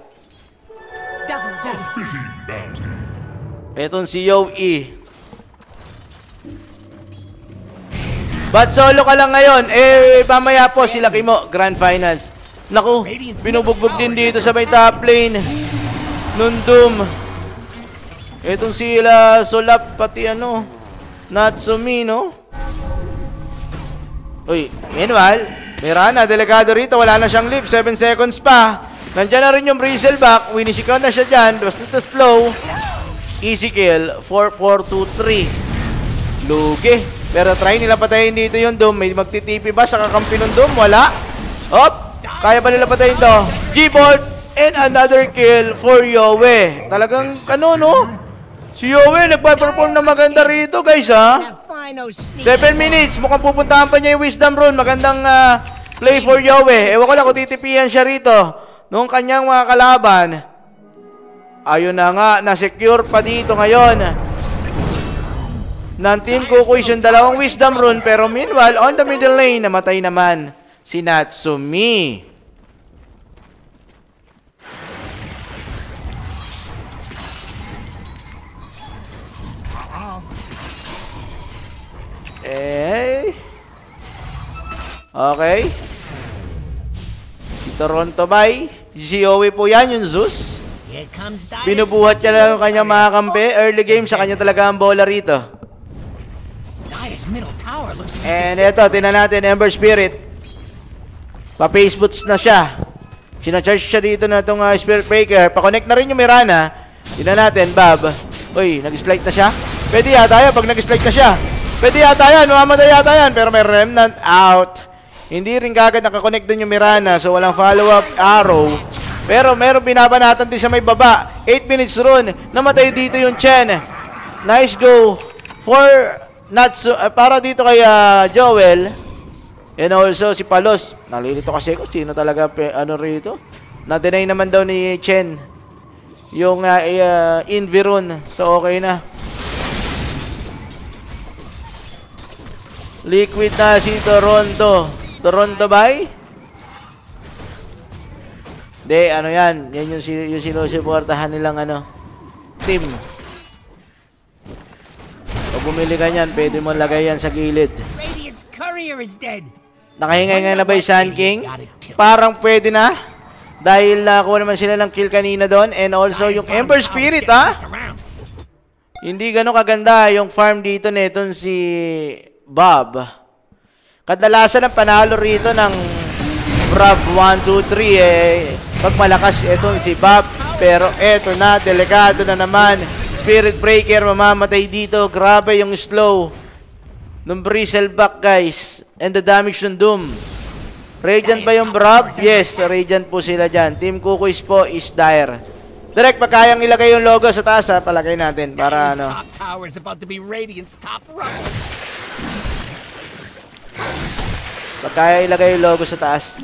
Etong si Yowie. But solo ka lang ngayon. Eh, pamaya po sila Kimo. Grand Finals. Naku, binubugbog din dito sa may top lane. Nundum. Etong sila Solap, pati ano, Natsumi, no? Uy, meanwhile, Mirana, delikado rito. Wala na siyang lip. seven seconds pa. Nandiyan na rin yung Bristleback. Winisigaw na siya dyan. Basta ito slow. Easy kill. four four two three. Lugi. Pero try nila patayin dito yung Doom. May magtitipi ba sa kakampi ng Doom? Wala. Hop! Kaya pa nila patayin to. G-Bolt and another kill for Yowie. Talagang ano, no? Si Yowie nagpa-perform na maganda rito, guys, ha? seven minutes. Mukhang pupuntahan pa niya yung Wisdom Rune. Magandang uh, play for Yowie. Ewan ko lang kung titipihan siya rito noong kanyang mga kalaban. Ayun na nga. Na-secure pa dito ngayon ng Team Kukuis yung dalawang Wisdom Rune. Pero meanwhile, on the middle lane, namatay naman si Natsumi. Eh. Okay. Si Toronto bay. Si Yowie po yan, yung Zeus. Binubuhat niya lang yung kanyang mga kampi. Early game, sa kanya talaga ang bola rito. And eto, tinan natin, Ember Spirit. Pa-face boots na siya. Sinacharge siya dito na itong uh, Spirit Breaker. Pa-connect na rin yung Mirana. Tinan natin, Bob. Uy, nag-slide na siya. Pwede yata yan pag nag-slide na siya. Pwede yata yan, mamamatay yata yan. Pero may remnant out. Hindi rin kagad nakakonect dun yung Mirana. So walang follow-up arrow. Pero meron binabanatan din sa may baba. eight minutes run. Namatay dito yung Chen. Nice go. For Natsu, uh, para dito kay uh, Joel. And also si Palos. Nalilito kasi ko sino talaga ano rito. Na-deny naman daw ni Chen yung uh, uh, Invirun. So okay na. Liquid na si Toronto. Toronto bay? Hindi, ano yan? Yan yung, yung sinusuportahan nilang ano, team. Pag bumili ka niyan, pwede mo lagay yan sa gilid. Nakahingay nga na ba yung Sun King? Parang pwede na. Dahil nakuha naman sila ng kill kanina doon. And also yung Ember Spirit, ha? Hindi gano'ng kaganda yung farm dito netong si Bob. Kadalasan ang panalo rito ng Brab one, two, three eh. Pag malakas itong si Bob. Pero eto na, delikado na naman. Spirit Breaker, mamamatay dito. Grabe yung slow ng Bristleback, guys. And the damage ng Doom. Radiant ba yung Brab? Yes, Radiant po sila dyan. Team Kukuis po is dire. Direct, pag kayang ilagay yung logo sa taas, ha, palagay natin para ano. Pag kaya ilagay yung logo sa taas.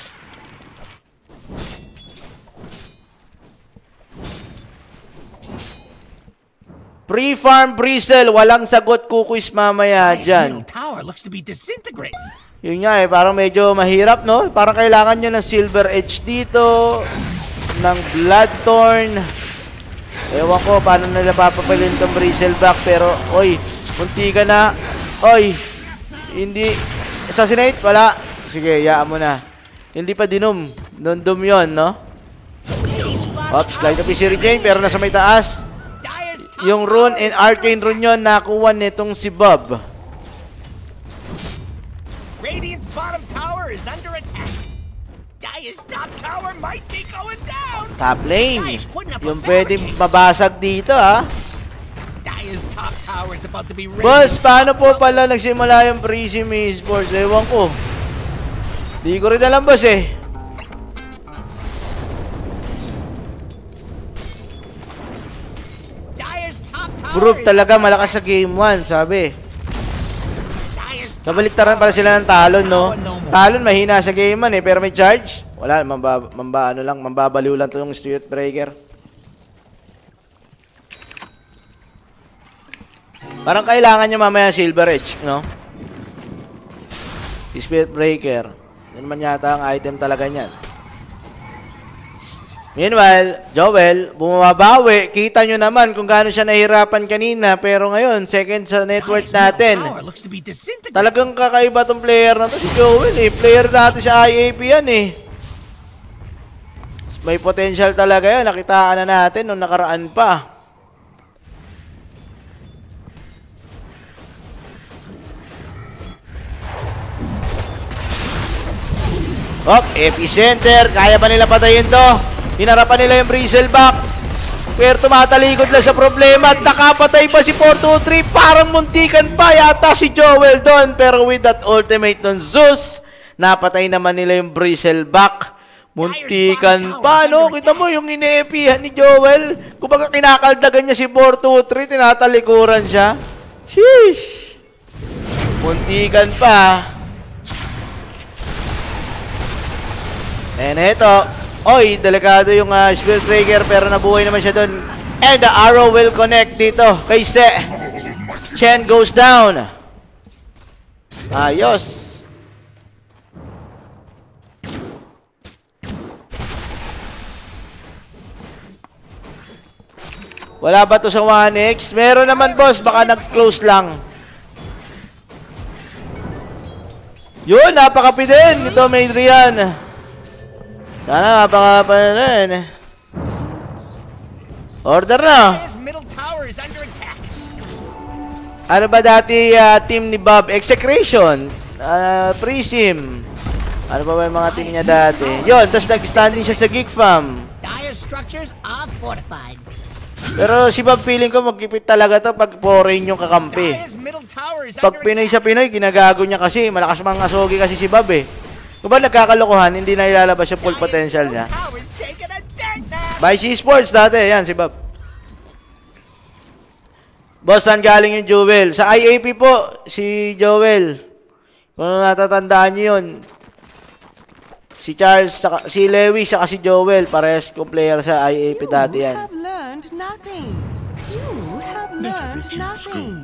Pre-farm Bristle, walang sagot Kukuis mamaya dyan. Yun nga eh, parang medyo mahirap, no? Parang kailangan nyo ng Silver Edge dito, ng Bloodthorn. Ewan ko paano nila papapalin itong Bristleback, pero oy, munti ka na. Oy, hindi assassinate, wala. Sige, yaan mo na. Hindi pa dinom. Nundum yun, no? Oops, slide up si Jane, pero nasa may taas. Yung rune and arcane rune yun, nakuha nitong si Bob. Radiant's bottom tower is under attack. Dire's top tower might be going down. Top lane. Yung pwedeng mabasag dito, ha? Dire's top tower is about to be ready. Boss, paano po pala nagsimula yung Prism Esports? Ewan ko. Di ko rin alam, boss, eh. Group talaga malakas sa game one, sabi. Nabaliktaran pala sila ng Talon, no? Talon, mahina sa game man eh, pero may charge. Wala, mamba, mamba, ano lang, mambabaliw lang itong Spirit Breaker. Parang kailangan niya mamaya Silver Edge, no? Spirit Breaker. Yan naman yata ang item talaga niyan. Meanwhile, Joel, bumabawi. Kita nyo naman kung gaano siya nahihirapan kanina. Pero ngayon, second sa network natin. Talagang kakaiba tong player na to si Joel eh. Player natin sa I A P yan eh. May potential talaga yan. Nakitaan na natin nung nakaraan pa. Op, epicenter. Kaya ba nila patayin to? Hinarapan nila yung Bristleback. Pero tumatalikod lang sa problema at nakapatay pa si four two three. Parang muntikan pa yata si Joel doon. Pero with that ultimate ng Zeus, napatay naman nila yung Bristleback. Muntikan pa, no? Kita mo yung ineepihan ni Joel. Kumbaga kinakaldagan niya si four two three, tinatalikuran siya. Sheesh! Muntikan pa. And ito. Oy, delikado yung uh, Spirit Breaker pero nabuhay naman siya doon. And the arrow will connect dito kay Se. Chen goes down. Ayos. Wala ba to sa one X? Meron naman boss, baka nag-close lang. Yun, napakapi din. Ito may Adrian. Sana mapakapa na rin. Order na. Ano ba dati uh, team ni Bob? Execration. Uh, Prism. Ano ba ba yung mga team niya dati? Yun, tapos nag-standing siya sa Geek Fam. Pero si Bob feeling ko magkipit talaga to pag foreign yung kakampi. Pag Pinoy sa Pinoy, ginagago niya kasi. Malakas mga asogi kasi si Bob eh. Kung ba nagkakalokohan, hindi na ilalabas yung full potential niya. Vice Esports dati, yan si Bob. Boss, saan galing yung Joel? Sa I A P po, si Joel. Kung natatandaan nyo yun. Si Charles, saka, si Lewis, saka si Joel. Parehas kong player sa I A P dati yan. You have learned nothing. You have learned nothing.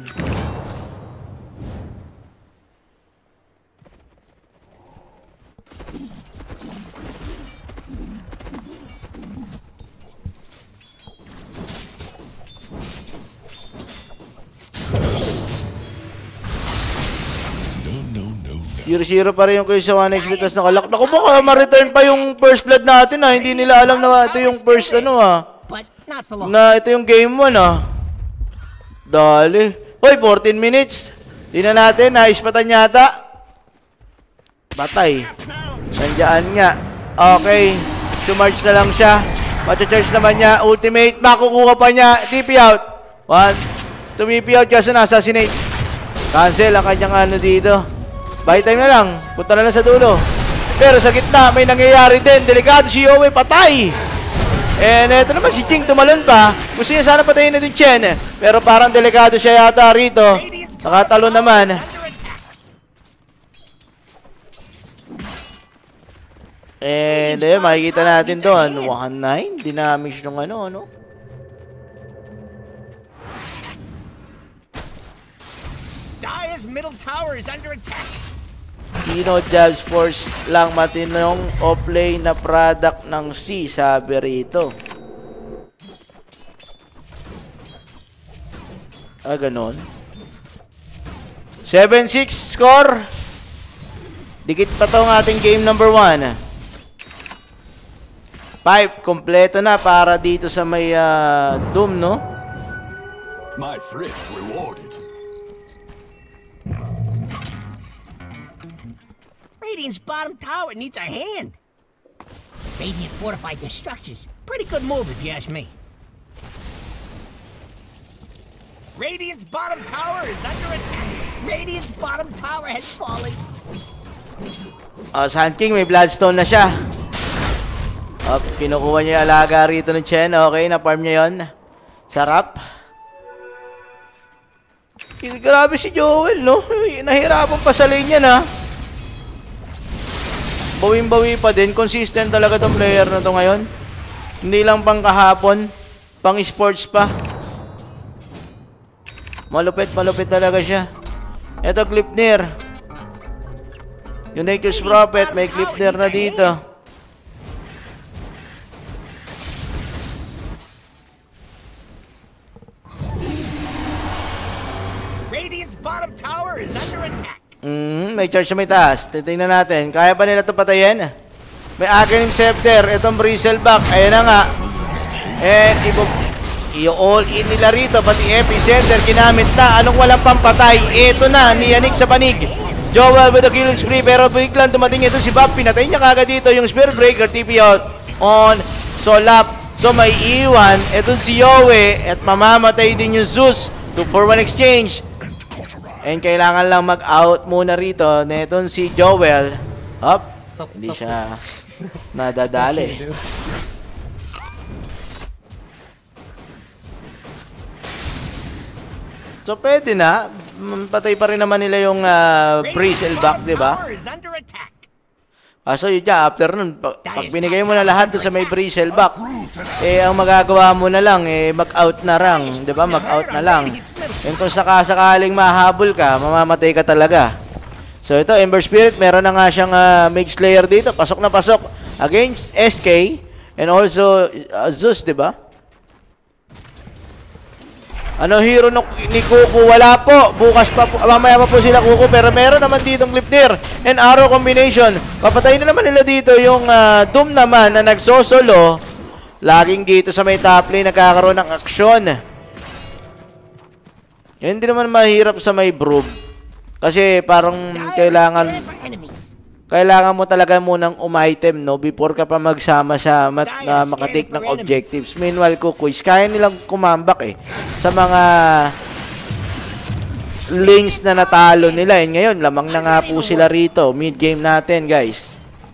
Zero-zero pa rin yung kayo sa one X P tas nakalak. Naku, baka ma-return pa yung first blood natin ha. Hindi nila alam na ito yung first ano ha. Na ito yung game one ha. Dali. Hoy, fourteen minutes. Tingnan natin, naispatan yata. Batay. Nandiyan nga. Okay. Tumarge na lang siya. Macha-charge naman niya. Ultimate. Makukuha pa niya. T P out. One. Tumipi out kasi na-assassinate. Cancel ang kanyang ano dito. Buy time na lang. Punta na lang sa dulo. Pero sa gitna, may nangyayari din. Delikado si Yowie, patay. And eto naman si Jing, tumalon pa. Gusto niya sana patayin na din Chen. Pero parang delikado siya yata rito. Nakatalo naman. And ayun, makikita natin doon. one nine. Dynamics nung ano, ano. Dire's middle tower is under attack. Pino Jabs Force lang matinong offlane na product ng C, sabi rito. Ah, ganon. seven six score. Dikit pa tong ating game number one. five, kompleto na para dito sa may uh, Doom, no? My thrift rewarded. Radiant's bottom tower needs a hand. Radiant fortified their structures. Pretty good move if you ask me. Radiant's bottom tower is under attack. Radiant's bottom tower has fallen. Oh, Sand King, may Bloodstone na siya. Oh, kinukuha niya yung alaga rito ng Chen. Okay, na-farm niya yun. Sarap. Grabe si Joel, no? Nahirapan pa sa lane yan, ha? Bawing-bawi pa din. Consistent talaga tong player na to ngayon. Hindi lang pang kahapon. Pang sports pa. Malupit, malupit talaga siya. Ito, Clipnir. Yung Nature's Prophet, may Clipnir na dito. Radiant's bottom tower is under attack. Mm, may charge sa may taas. Titingnan natin. Kaya pa nila ito patayin? May Aghanim Scepter. Itong Bristleback. Ayan na nga. And i-all in nila rito. Pati Epicenter ginamit na. Anong walang pampatay? Ito na. Niyanik sa panig. Joel with the killing spree. Pero biglang dumating ito si Bob. Pinatay niya kagad dito yung Spirit Breaker. T P out on Solap. So may iwan. Ito si Yowie. At mamamatay din yung Zeus. two for one exchange. And kailangan lang mag-out muna rito netong si Joel. Up. Hindi siya nadadali. So pwede na. Patay pa rin naman nila yung uh, Bristleback, di ba? Ah, so yun dyan, after nun, pag, pag binigay mo na lahat sa may Bristleback, eh, ang magagawa mo na lang, eh, mag-out na lang, di ba? Mag-out na lang. And kung sakasakaling mahabol ka, mamamatay ka talaga. So ito, Ember Spirit, meron na nga siyang uh, Mage Slayer dito. Pasok na pasok against S K and also uh, Zeus, di ba? Ano hero no, ni Kuko? Wala po. Bukas pa po. Mamaya pa po sila Kuko. Pero meron naman ditong Clipnir and Arrow combination. Papatayin na naman nila dito yung uh, Doom naman na nagsosolo. Laging dito sa may top lane nagkakaroon ng aksyon. Hindi naman mahirap sa may Brood. Kasi parang kailangan kailangan mo talaga munang umitem, no? Before ka pa magsama sa mat, uh, makatake ng objectives. Meanwhile, Kukoys, kaya nilang kumambak eh. Sa mga lanes na natalo nila. And ngayon, lamang na nga po sila rito. Mid-game natin, guys.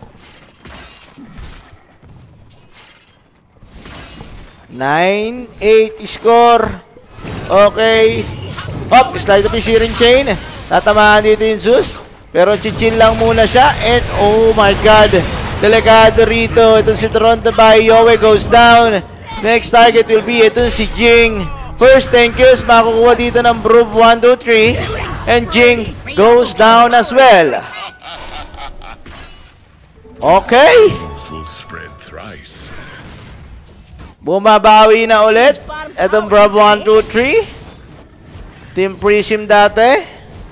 nine eight score. Okay. Hop, slide up yung Searing Chain. Tatamaan dito yung Zeus. Pero chichill lang muna siya. And oh my god. Delikado rito. Ito si Toronto by Yowie goes down. Next target will be ito si Jing. First thank yous. Makukuha dito ng Brood one, two, three. And Jing goes down as well. Okay. Bumabawi na ulit. Itong Brood one, two, three. Team Prism dati.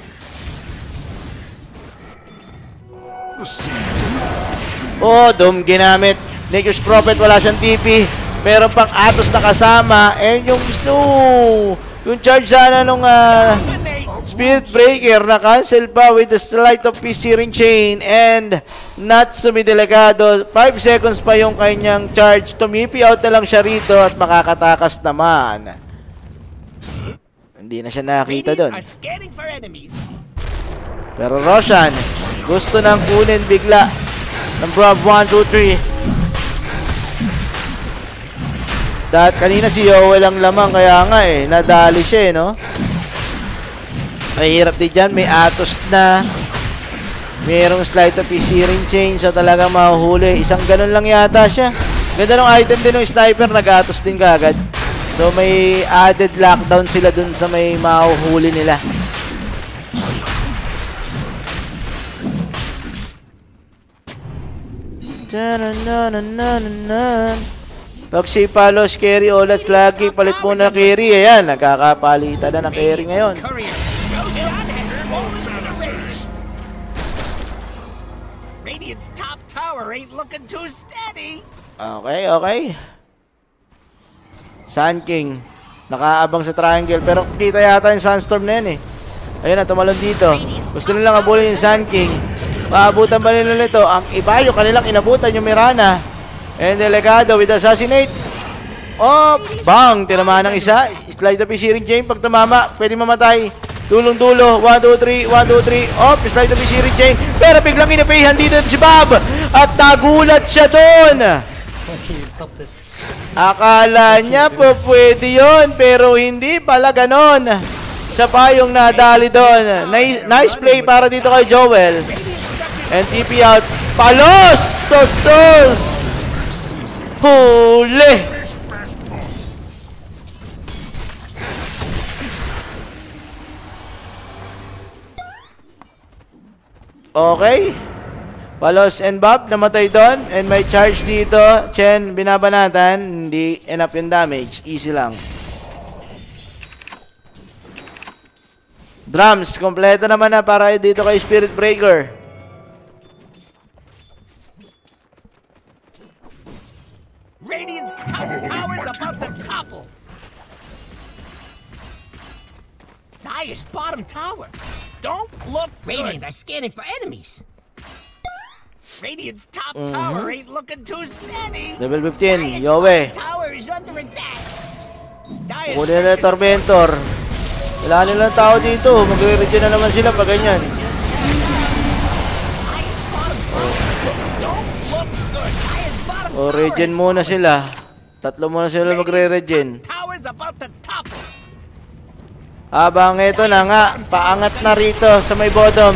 Oh, Doom ginamit. Nature's Prophet, wala siyang T P. Meron pang Atos na kasama. And yung Snow. Yung charge sana nung uh, Spirit Breaker na cancel pa with the slight of Searing Chain. And Natsumi Delicado. five seconds pa yung kanyang charge. Tumipi out na lang siya rito at makakatakas naman. Hindi na siya nakita doon. Pero Roshan, gusto nang kunin bigla ng Brav one, two, three. Dahil kanina si Yoel ang lamang, kaya nga eh, nadali siya eh, no? Mahirap din dyan, may Atos na. Mayroong slight of Searing Chain, so talagang mahuhuli. Isang ganun lang yata siya. Ganda ng item din ng sniper, nag-Atos din kagad. So may added lockdown sila dun sa may mahuhuli nila. Pag si Palos carry, Olats lagi palit muna carry. Ayan, nagkakapalitan na ng carry ngayon. Radiant's top tower ain't looking too steady. Okay, okay. Sun King nakaabang sa triangle, pero kita yata yung Sunstorm na yan eh. Ayun na, tumalon dito. Gusto nilang abulin yung Sun King. Maabutan ba nila nito? Ang iba yung kanilang inabutan yung Mirana. And Delicado with Assassinate. Oh, bang! Tinamaan ng isa. Slide up yung Searing Chain. Pag tumama, pwede mamatay. Tulong-dulo. one, two, three. one, two, three. Oh, slide up yung Searing Chain. Pero biglang inapayihan dito si Bob. At nagulat siya doon. Akala niya po pwede yun. Pero hindi pala ganon. Siya pa yung nadali doon. Nice, nice play para dito kay Joel. And T P out. Palos! Sosos! Huli! Okay. Palos and Bob namatay doon. And may charge dito. Chen, binabanatan. Hindi enough yung damage. Easy lang. Drums, kompleto naman na para dito kay Spirit Breaker. Radiant's top tower is about to topple. Dire's bottom tower. Don't look Radiant good. Are scanning for enemies. Radiant's top mm-hmm. tower ain't looking too steady. Level fifteen, Yowe. Tower is under attack. Kunin na Tormentor. Wala nilang tao dito. Magre-regen na naman sila pag ganyan. O, regen muna sila. Tatlo muna sila magre-regen. Habang ito na nga, paangat na rito sa may bottom.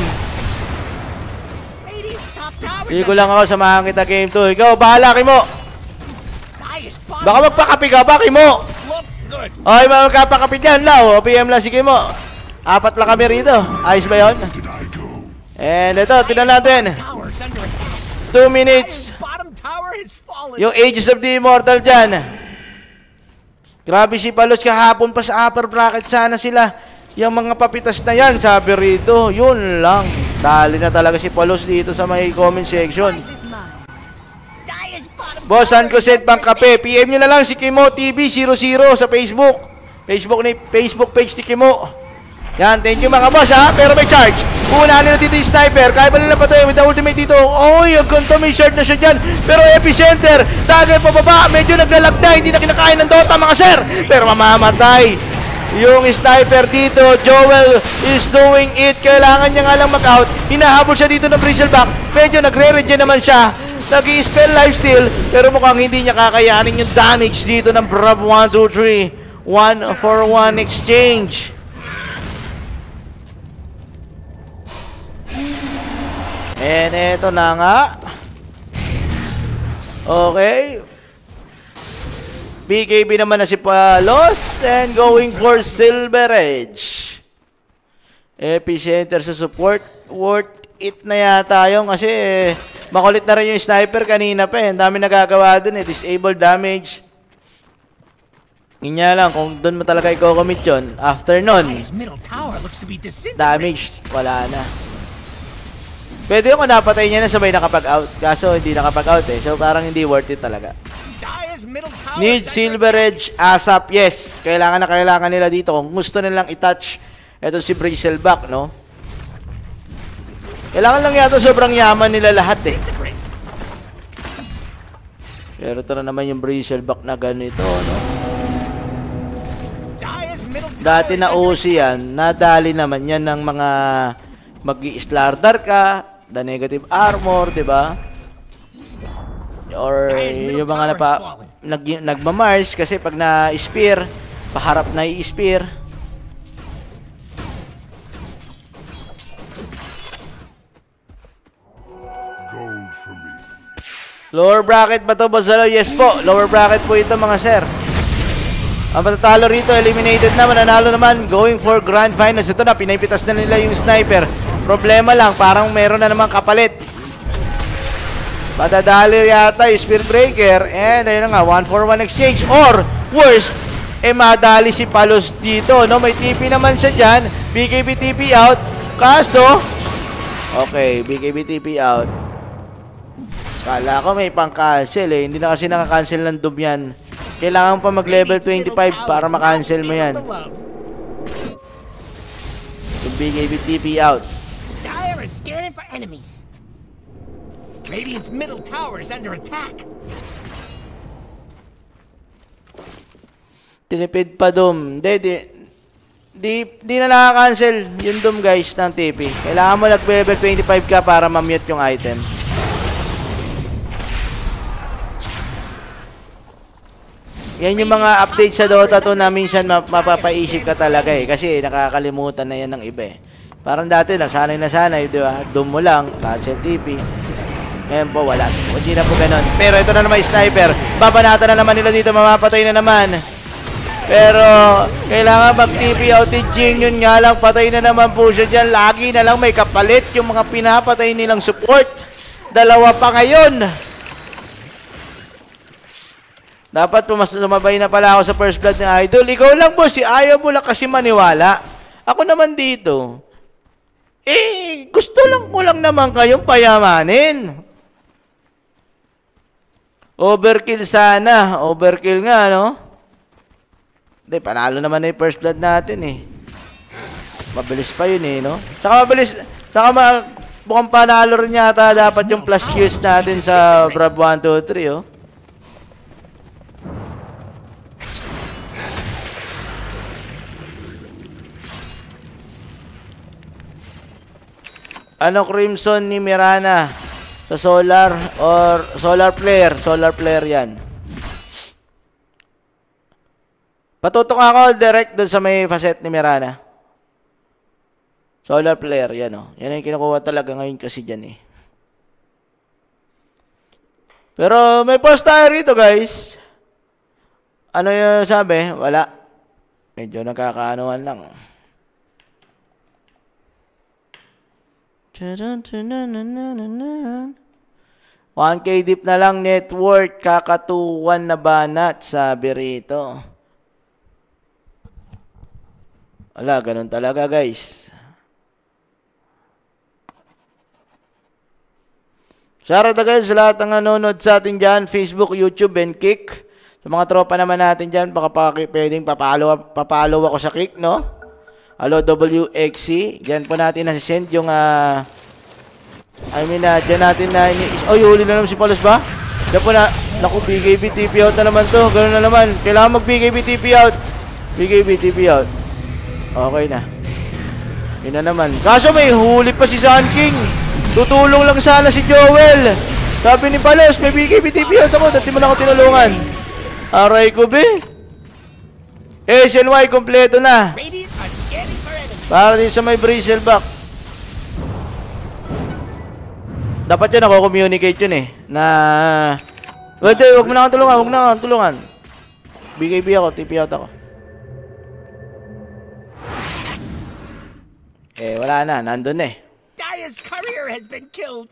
Hindi ko lang ako, samahan kita game two. Ikaw, bahala, Kimo. Baka magpakapi ka ba, Kimo? Okay, magkapakapit yan, Lau. P M lang si Kimo. Apat lang kami rito. Ayos ba yun? And ito, tignan natin. Two minutes. Yung Ages of the Immortal dyan. Grabe si Palos, kahapon pa sa upper bracket sana sila. Yung mga papitas na yan, sabi rito. Yun lang. Dali na talaga si Palos dito sa may comment section. Boss, saan ko set bang kape? P M nyo na lang si Kimo T V zero zero sa Facebook. Facebook ni Facebook page ni Kimo. Yan, thank you mga boss ha. Pero may charge. Unahan nila dito yung sniper. Kaya ba nila patay with the ultimate dito? Oy, ang ganito, may shard na siya dyan. Pero epicenter, dagay pababa. Medyo naglalag na, hindi na kinakain ng Dota mga sir. Pero mamamatay. Yung sniper dito, Joel is doing it. Kailangan niya nga lang mag-out. Hinahabol siya dito ng Bristleback. Medyo nagre-regen naman siya. Nag-i-spell lifesteal, pero mukhang hindi niya kakayanin yung damage dito ng Brav one two three. one for one exchange. And eto na nga. Okay. B K B naman na si Palos and going for Silver Edge. Epicenter sa support. Worth it na yata yung kasi eh, makulit na rin yung sniper kanina pa eh. Ang dami nagagawa dun eh. Disable damage. Inya lang kung doon mo talaga i-commit yun. After nun, damage. Wala na. Pwede yung kung napatay niya na sabay nakapag-out. Kaso hindi nakapag-out eh. So parang hindi worth it talaga. Need Silver Edge ASAP. Yes. Kailangan na kailangan nila dito. Kung gusto nilang i-touch ito si Bristleback, no? Kailangan lang yata sobrang yaman nila lahat eh. Pero ito na naman yung Bristleback na ganito, no? Dati na O C yan, nadali naman yan ng mga mag-i-slardar ka, the negative armor, di ba? Or yung mga napa, nag, nagmamars kasi pag na-spear, paharap na i-spear. Lower bracket ba ito, Boss Zalo? Yes po, lower bracket po ito mga sir. Ang matatalo rito, eliminated na, mananalo naman, going for grand finals. Ito na, pinaipitas na nila yung sniper. Problema lang, parang meron na naman kapalit. Matadali yata yung Spirit Breaker. And ayun na nga, one for one exchange. Or, worst, eh madali si Palos dito, no? May T P naman siya dyan. B K B T P out. Kaso, okay, B K B T P out. Kala ko may pang-cancel eh. Hindi na kasi naka-cancel ng dub yan. Kailangan pa mag-level twenty-five para makancel mo yan. Yung B K B T P out. Dire is scanning for enemies. Radiant's middle tower is under attack. Tinipid pa Doom. Hindi, di, di, di na nakaka-cancel yung Doom guys ng T P. Kailangan mo nag-level twenty-five ka para ma-mute yung item. yan yung mga update sa Dota to na minsan map mapapaisip ka talaga eh. Kasi nakakalimutan na yan ng iba eh. Parang dati, nasanay na sanay, di ba? Doom mo lang, cancel T P. Ngayon po, wala. Hindi na po ganun. Pero ito na naman yung sniper. Babanatan na naman nila dito, mamapatay na naman. Pero, kailangan mag-T P outage. Yun nga lang, patay na naman po siya dyan. Lagi na lang may kapalit yung mga pinapatay nilang support. Dalawa pa ngayon. Dapat pumas sumabay na pala ako sa first blood ng Idol. Ikaw lang po, si ayaw mo lang kasi maniwala. Ako naman dito. Eh, gusto lang mo lang naman kayong payamanin. Overkill sana. Overkill nga, no? Hindi, panalo naman na yung first blood natin eh. Mabilis pa yun eh, no? Saka mabilis, saka ma mukhang panalo rin yata dapat yung plus kills natin sa Brab one, two, three, oh. Ano Crimson ni Mirana sa Solar or Solar Player? Solar Player yan. Patutok ako direct doon sa may facet ni Mirana. Solar Player, yan o. Yan ang kinukuha talaga ngayon kasi dyan eh. Pero may post tayo rito guys. Ano yung sabi? Wala. Medyo nakakaanuhan lang. one K deep na lang network. Kakatuwan na banat, sabi rito. Wala, ganun talaga guys. Shoutout agad sa lahat ng nanonood sa atin dyan, Facebook, YouTube, and Kick. Sa mga tropa naman natin dyan, baka pwedeng papalo, papalo ako sa Kick, no? Hello, W X C. Dyan po natin nasisend yung, uh, I mean, uh, dyan natin na, oh, huli na naman si Palos ba? Dyan po na, naku, B K B T P out na naman to. Ganun na naman. Kailangan mag-B K B T P out. B K B T P out. Okay na. Yun na naman. Kaso may huli pa si Sun King. Tutulong lang sana si Joel. Sabi ni Palos, may B K B T P out ako. Dati mo na ako tinulungan. Aray ko, be. S N Y, kompleto na. Para din sa may Bristleback. Dapat yun ako communicate yun eh. Na... Wait, wag mo na akong tulungan. Wag na akong tulungan. B K B ako. T P out ako. Eh, wala na. Nandun eh. Dire's courier has been killed.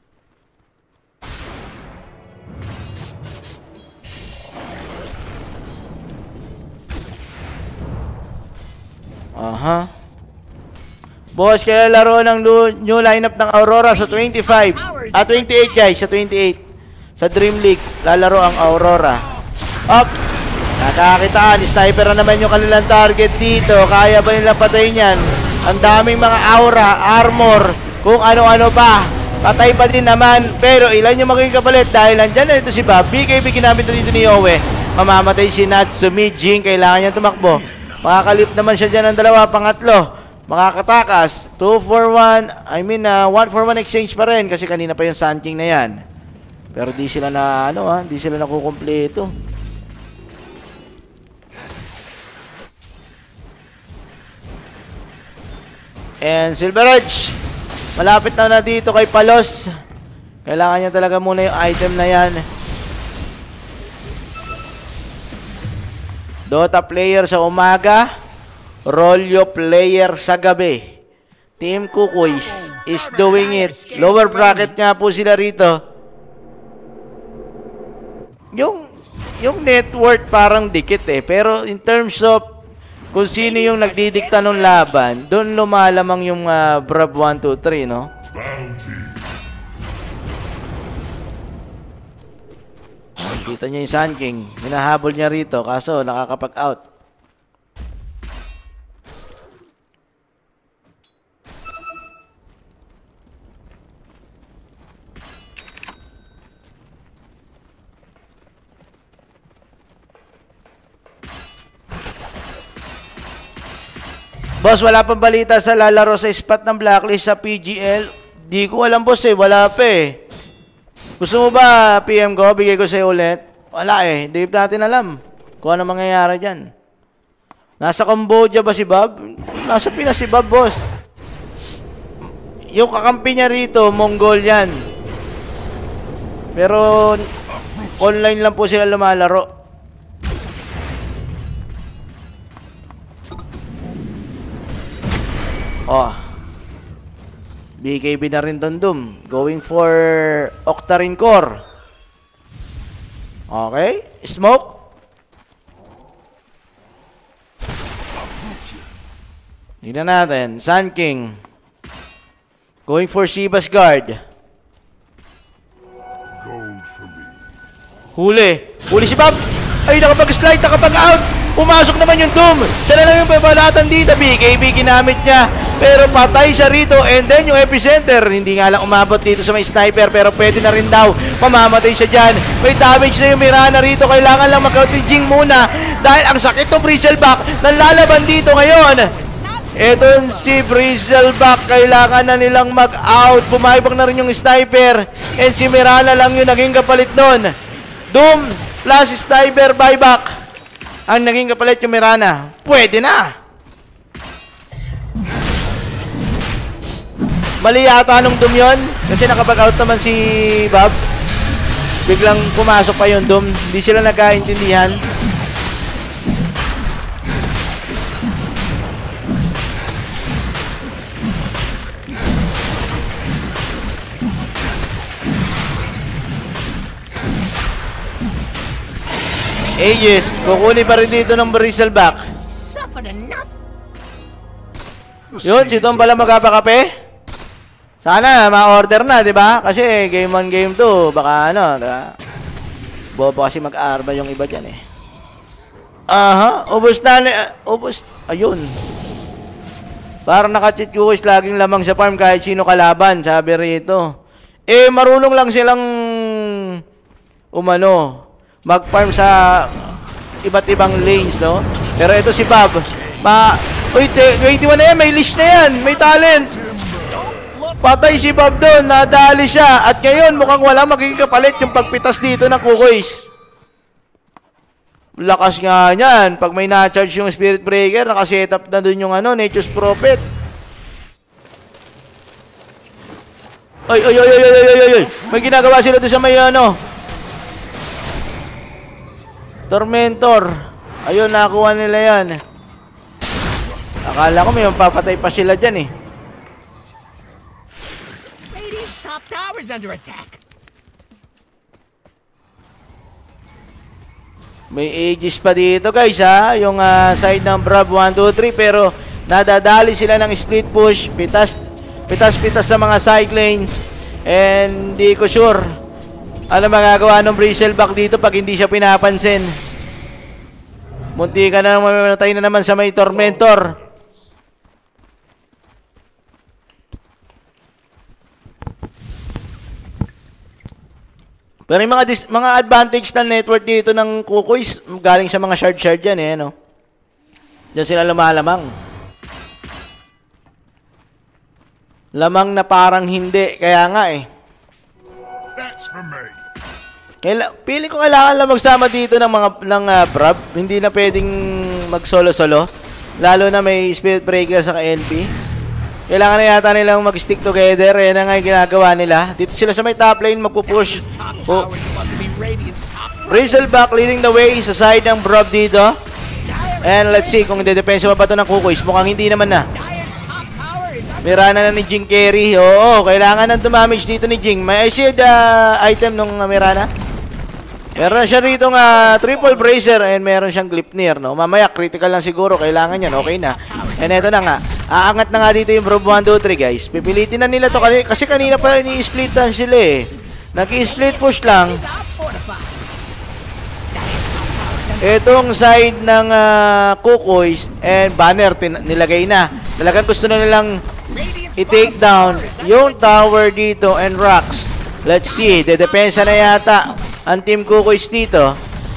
Aha. Boss, kaya laro ng new lineup ng Aurora sa twenty-five. Ah, twenty-eight guys. Sa twenty-eight. Sa Dream League. Lalaro ang Aurora. Up. Nakakitaan. Sniper na naman yung kanilang target dito. Kaya ba nila patayin yan? Ang daming mga aura, armor, kung ano-ano pa. Patay pa din naman. Pero ilan yung magiging kapalit? Dahil nandyan na ito si Bob. B K B ginamit na dito ni Yowie. Mamamatay si Natsumi. Jing, kailangan niya tumakbo. Makakalip naman siya dyan ng dalawa. Pangatlo, makakatakas. two for one. I mean, uh, one for one exchange pa rin. Kasi kanina pa yung Sun King na yan. Pero di sila na, ano ha, di sila nakukumpleto. And Silver Edge, malapit na na dito kay Palos. Kailangan niya talaga muna yung item na yan. Dota player sa umaga, Rolyo player sa gabi. Team Kukoys is doing it. Lower bracket nga po sila rito. Yung, yung network parang dikit eh. Pero in terms of kung sino yung nagdidikta ng laban, doon lumalamang yung uh, Brab one, two, three, no? Kita niya yung Sun King. Hinahabol niya rito, kaso nakakapag-out. Boss, wala pang balita sa lalaro sa spot ng Blacklist sa P G L. Di ko alam, boss eh. Wala pa eh. Gusto mo ba, P M ko? Bigay ko sa'yo ulit. Wala eh. Hindi natin alam. kung ano mangyayari dyan. Nasa Cambodia ba si Bob? Nasa Pinas si Bob, boss. Yung kakampi niya rito, Mongolian. Pero online lang po sila lumalaro. Oh. B K B na rin Dundum. Going for Octarine Core. Okay. Smoke. Tignan natin. Sun King. Going for Shiva's Guard. Huli. Huli si Bob. Ay, nakapag-slide, nakapag-out. Pumasok naman yung Doom. Siya na lang yung pabalatan dito. B K B ginamit niya. Pero patay siya rito. And then yung epicenter. Hindi nga lang umabot dito sa may sniper. Pero pwede na rin daw. Mamamatay siya dyan. May damage na yung Mirana rito. Kailangan lang mag-outinging muna. Dahil ang sakit ng Bristleback. Nalalaban dito ngayon. Eto si Bristleback. Kailangan na nilang mag-out. Pumaibang na rin yung sniper. And si Mirana lang yung naging kapalit nun. Doom plus sniper buyback. Ang naging kapalit yung Mirana. Pwede na. Mali yata nung Doom yun. Kasi nakapag-out naman si Bob. Biglang pumasok pa yung Doom. Hindi sila nagkaintindihan. Aegis, kukunin pa rin dito ng Bristleback. Yun, si Tom pala magkapakape. Sana ma-order na, di ba? Kasi game one, game two, baka ano, diba? Bobo kasi mag-arba yung iba dyan eh. Aha, ubos na, uh, ubos, ayun. Parang naka-cheat Kukois laging lamang sa farm kahit sino kalaban, sabi rito. Eh, marunong lang silang umano, mag-farm sa iba't ibang lanes, no? Pero ito si Bob, ma... Uy, twenty-one na yan, may leash na yan, may talent. Patay si Bob doon, nadali siya. At ngayon, mukhang wala magiging kapalit yung pagpitas dito ng Kukois. Lakas nga yan. Pag may na-charge yung Spirit Breaker, nakasetup na doon yung ano, Nature's Prophet. Ay, ay, ay, ay, ay, ay, ay, ay. May ginagawa sila doon sa may ano. Tormentor. Ayun, nakuha nila yan. Akala ko may mapapatay pa sila dyan eh. Top tower's under attack. May Aegis pa dito guys ha, yung uh, side ng Brav one, two, three, pero nadadali sila ng split push, pitas pitas pitas sa mga side lanes, and hindi ko sure ano magagawa ng Bristleback dito pag hindi siya pinapansin. Munti ka na mamatay na naman sa may Tormentor. Pero yung mga, dis mga advantage ng network dito ng Kukois, galing sa mga shard-shard yan eh, no? Diyan sila lumalamang. Lamang na parang hindi, kaya nga eh. Kaila pili ko kailangan lang magsama dito ng mga ng uh, Brav. Hindi na pwedeng mag-solo-solo. Lalo na may Spirit Breaker sa N P. Kailangan na yata nilang mag-stick together. Yan na nga yung ginagawa nila. Dito sila sa may top lane magpupush. Oh. Bristleback leading the way sa side ng Brav dito. And let's see kung dedepensa pa ba ito ng Kukois. Mukhang hindi naman na. Mirana na ni Jing carry. Oo, kailangan ng dumamage dito ni Jing. May I see the item nung uh, Mirana. Meron siya rito nga uh, triple bracer and meron siyang Gleipnir, no? Mamaya critical lang siguro, kailangan yan, okay na. And eto na nga, aangat na nga dito yung Brav one, two, three guys. Pipilitin na nila to kasi, kasi kanina pa ni-splitan sila eh. Nag-i-split push lang. Etong side ng uh, Kukois and banner nilagay na. Talagang gusto na nilang i-take down yung tower dito and rocks. Let's see, dedepensa na yata ang team Kukois dito.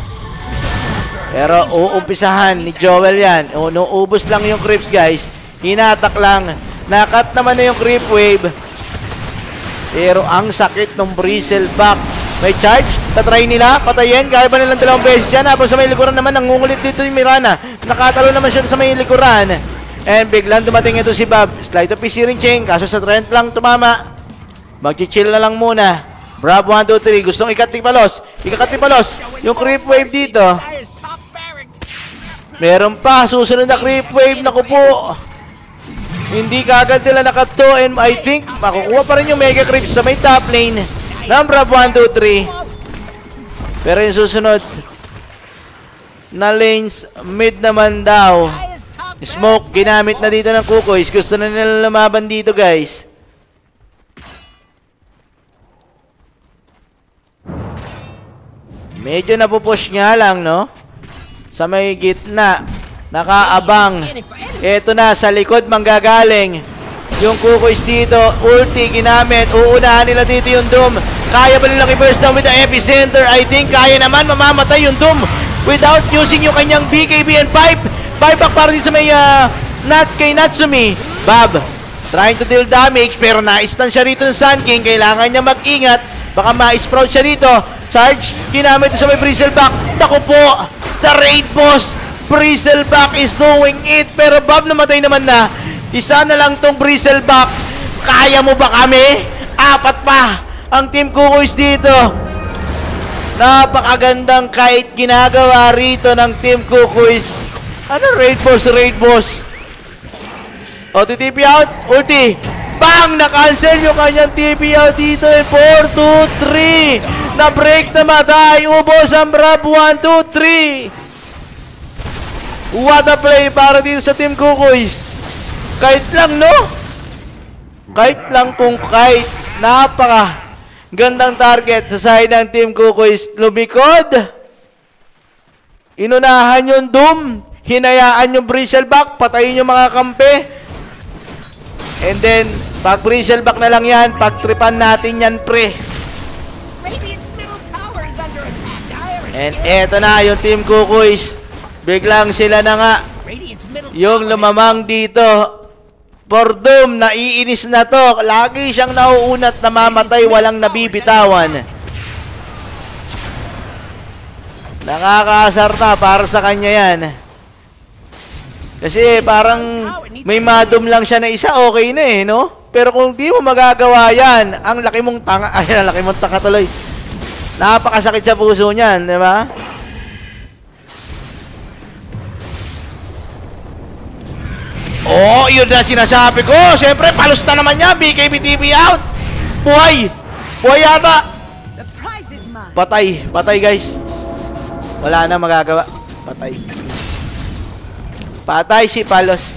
Pero uumpisahan ni Joel yan. Nuubos lang yung creeps guys. Hinatak lang. Nakat naman na yung creep wave. Pero ang sakit ng Bristleback. May charge. Tatry nila. Patayin. Kaya ba nilang dalawang beses yan? Habang sa may likuran naman, nangungulit dito yung Mirana. Nakatalo naman siya sa may likuran. And biglang dumating ito si Bob. Slide to P C ring chain. Kaso sa Trent lang tumama. Mag-chill na lang muna. Bravo one, two, three. Gustong ikat ni Palos. Ikakat ni Palos. Yung creep wave dito. Meron pa. Susunod na creep wave. Naku po. Hindi kaagad nila nakato. And I think makukuha pa rin yung mega creep sa may top lane ng Bravo one, two, three. Pero yung susunod na lanes mid naman daw. Smoke ginamit na dito ng Kukoys. Gusto na nila lumaban dito, guys. Medyo napupush nga lang, no? Sa may gitna. Nakaabang. Ito na, sa likod manggagaling. Yung Kukoys dito, ulti ginamit. Uunahan nila dito yung Doom. Kaya ba nilang i-burst down with the epicenter? I think kaya naman mamamatay yung Doom without using yung kanyang B K B and pipe. Buyback para din sa may uh, Nat kay Natsumi. Bob, trying to deal damage pero na-stun siya rito ng Sun King. Kailangan niya mag-ingat. Baka ma-sprout siya rito. Charge, ginamit sa may Bristleback. Naku po, the raid boss. Bristleback is doing it. Pero Bob, namatay naman na. Isa na lang tong Bristleback. Kaya mo ba kami? Apat pa ang Team Kukoys dito. Napakagandang kite ginagawa rito ng Team Kukoys. Ano raid boss, raid boss? O, T P out. Ulti. Bang! Na-cancel yung kanyang T P out dito. four, two, three. Na-break na matay. Ubos ang Bravo one, two, three. What a play para dito sa Team Kukoys. Kahit lang, no? Kahit lang kung kahit. Napaka gandang target sa side ng Team Kukoys. Lumikod. Inunahan yung Doom. Hinayaan yung Bristleback. Patayin yung mga kampe. And then, pag Bristleback na lang yan, pagtripan natin yan, pre. And eto na yung Team Kukoys. Biglang sila na nga yung lumamang dito. For Doom, naiinis na to. Lagi siyang nauunat na mamatay, walang nabibitawan. Nakakaasar na para sa kanya yan. Kasi parang may madom lang siya na isa, okay na eh, no? Pero kung di mo magagawa yan, ang laki mong tanga, ay, ang laki mong tanga tuloy. Napakasakit sa puso niyan, di ba? Oh, yun na sinasabi ko. Siyempre, palos na naman niya. B K B T V out. Buhay. Buhay yata. Patay. Patay, guys. Wala na magagawa. Patay. Patay si Palos.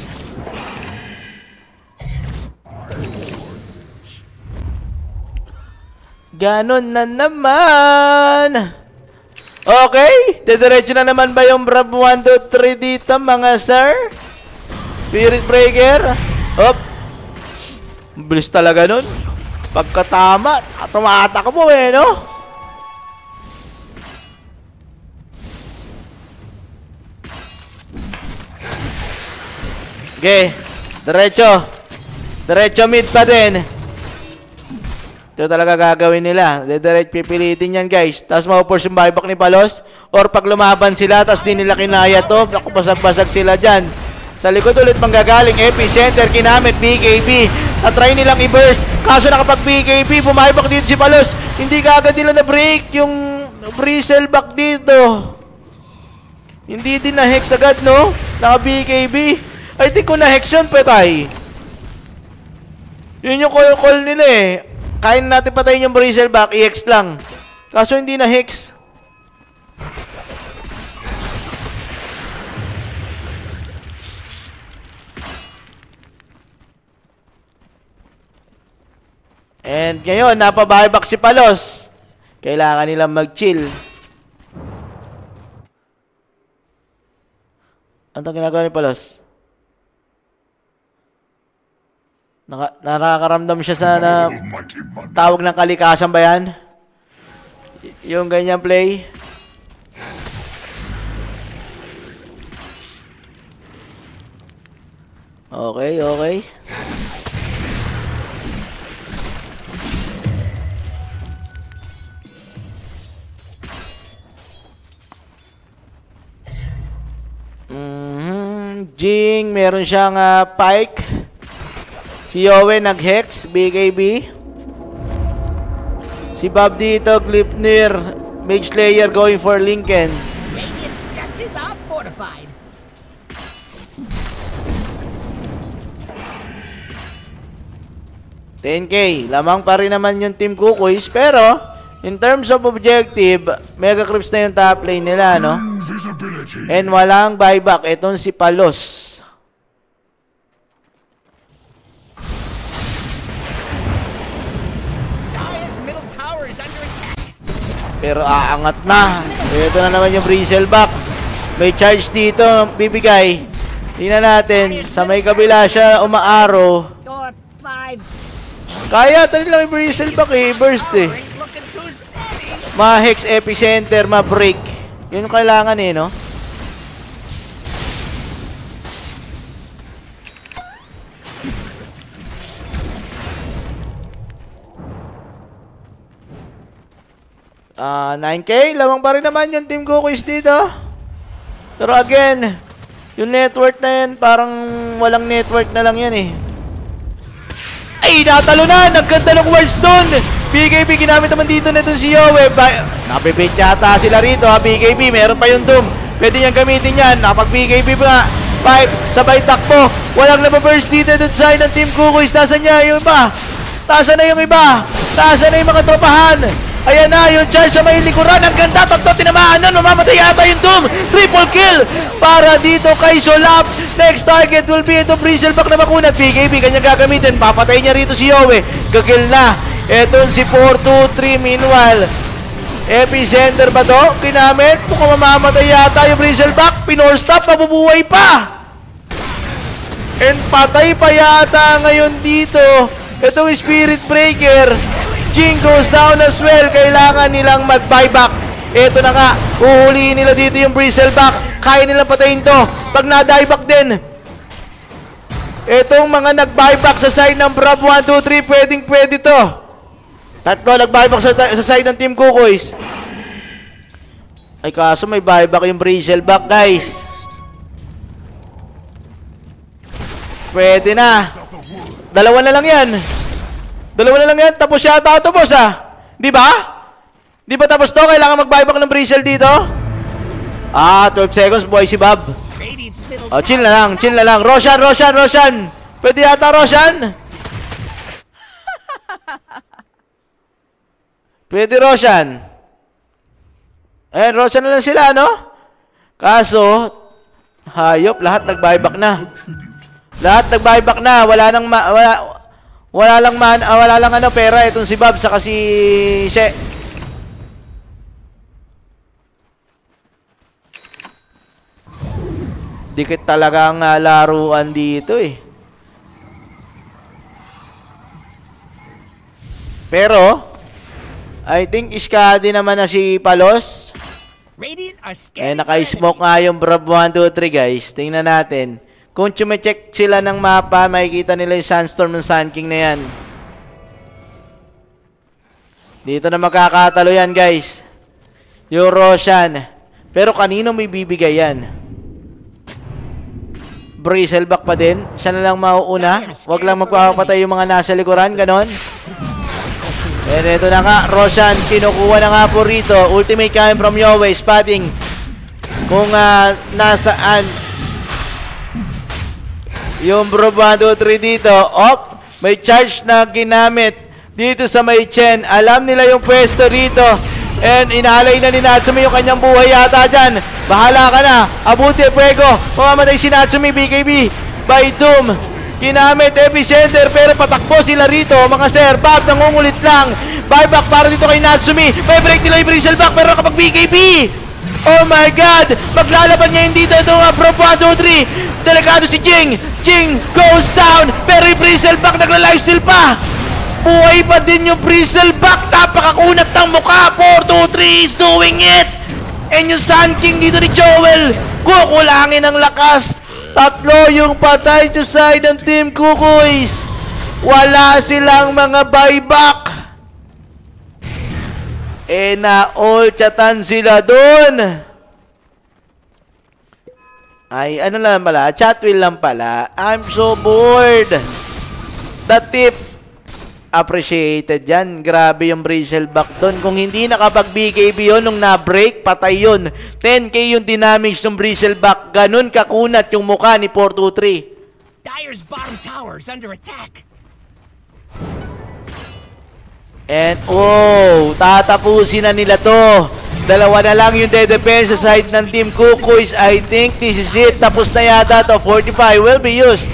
Ganon na naman. Okay. Didiretso na naman ba yung Bravo one, two, three dito, mga sir? Spirit Breaker. Hop. Bilis talaga nun. Pagkatama, tumatak mo eh, no? Okay. Diretso. Diretso mid pa din. Ito talaga gagawin nila. Diretso pipilitin yan, guys. Tapos mapapurse yung buyback ni Palos. Or pag lumaban sila, tapos di nila kinaya to, nakupasag-basag sila dyan. Sa likod ulit manggagaling, epicenter, kinamit, B K B. Na-try nilang i-burst. Kaso nakapag B K B, bumibak dito si Palos. Hindi kaagad nila na-break yung Bristleback dito. Hindi din na-hex agad, no? Naka-B K B. I think kung na-hex yun, petay. Yun yung call-call nila eh. Kaya natin patayin yung Bristleback, i-hex lang. Kaso hindi na-hex. And ngayon, napabuyback si Palos. Kailangan nilang mag-chill. Ano ang ginagawa ni Palos? Naka, nakakaramdam siya sa na, tawag ng kalikasan ba yan? Y yung ganyan play. Okay, okay. Jing, meron siyang uh, Pike. Si Yowie nag-Hex, B K B. Si Bob dito, Glipnir, Mage Slayer going for Lincoln. Radiant structures are fortified. ten K, lamang pa rin naman yung Team Kukoys, pero in terms of objective, Mega Crips na yung top lane nila, no? And walang buyback, itong si Palos. Pero aangat na. Ito na naman yung Bristleback. May charge dito, bibigay. Tingnan natin, sa may kabila siya umaaro. Kaya tali lang yung Bristleback eh, burst eh. Ma-hex epicenter, ma-break. Yun yung kailangan eh, no? Uh, nine K, lamang pa rin naman yung Team Kukoys dito. Pero again, yung network na yan, parang walang network na lang yan eh. Ay, natalo na! Nagkanta ng words doon! B K B, ginamit naman dito na itong si Yowie. Napibait yata sila rito ha, B K B. Meron pa yung Doom. Pwede niyang gamitin yan. Napag-B K B pa. Pipe, sabay takbo. Walang nababurst dito doon sa ng Team Kukoys. Nasaan niya yung iba? Nasaan na yung iba? Nasaan na yung mga tropahan? Ayan na, yung charge sa may likuran. Ang ganda, tatlo tinamaan nun. Mamamatay yata yung Doom. Triple kill para dito kay Solap. Next target will be itong Bristleback na makunat. B K B, kanyang gagamitin. Papatay niya rito si Yowie. Gagil na. Etong si four two three. Meanwhile, epicenter ba to? Kinamit. Mukhang mamamatay yata yung Bristleback. Pinorstop, mabubuhay pa. And patay pa yata ngayon dito itong Spirit Breaker. Jing goes down as well. Kailangan nilang mag-buyback. Ito na nga. Uhulihin nila dito yung Bristleback. Kaya nilang patayin to. Pag na-dieback din. Itong mga nag-buyback sa side ng Brab one two three. Pwedeng pwede to. Tatlo nag-buyback sa, sa side ng Team Kukoys. Ay kaso may buyback yung Bristleback, guys. Pwede na. Dalawa na lang yan. Dalawa na lang yan. Tapos yata ito, boss, ah. Di ba? Di ba tapos to? Kailangan mag-buyback ng Bristle dito? Ah, twelve seconds, boy, si Bob. Oh, chill na lang, chill na lang. Roshan, Roshan, Roshan. Pwede yata, Roshan. Pwede, Roshan. Ayan, Roshan na lang sila, no? Kaso, hayop, lahat nag-buyback na. Lahat nag-buyback na. Wala nang ma... Wala, Wala lang man, ah, wala lang ano pera itong si Bob saka si She. Dikit talaga ang uh, laruan dito eh. Pero I think iskadi naman na si Palos. Eh naka-smoke nga yung Brab one two three, guys. Tingnan natin. Kung chumecheck sila ng mapa, makikita nila yung Sunstorm ng Sun King na yan. Dito na magkakatalo yan, guys. Yung Roshan. Pero kanino may bibigay yan? Bristleback pa din. Siya na lang mauuna. Huwag lang magpapatay yung mga nasa likuran. Ganon. And ito na nga. Roshan, kinukuha na nga po rito. Ultimate coming from Yowie. Spotting. Kung uh, nasaan yung Brab one two three dito. Op, may charge na ginamit dito sa may Chen. Alam nila yung pwesto rito. And inalay na ni Natsumi yung kanyang buhay yata dyan. Bahala ka na. Abuti Fuego. Mamamatay si Natsumi. B K B by Doom. Ginamit epicenter pero patakbo sila rito. Mga sir, Bob nangungulit lang. Buyback para dito kay Natsumi. May break nila yung Bristleback pero kapag B K B. Oh my God! Maglalaban ngayon dito itong uh, Brab one two three. Delikado si Jing. Jing goes down. Pero yung Bristleback nagla-lifesteal pa. Buhay pa din yung Bristleback. Napakakunat ng mukha. four two three is doing it. And yung Sun King dito ni Joel. Kukulangin ang lakas. Tatlo yung patay sa side ng Team Kukoys. Wala silang mga buyback. Eh na all chatan sila doon. Ay, ano lang pala, chat wheel lang pala. I'm so bored. The tip. Appreciated yan. Grabe yung bristleback doon. Kung hindi nakapag-B K B yun, nung na-break, patay yun. ten K yung dinamage ng bristleback. Ganun kakunat yung mukha ni four two three. Dyer's bottom tower is under attack. And, oh, tatapusin na nila to. Dalawa na lang yung de-defense sa side ng Team Kukoys. I think this is it. Tapos na yata to. forty-five will be used.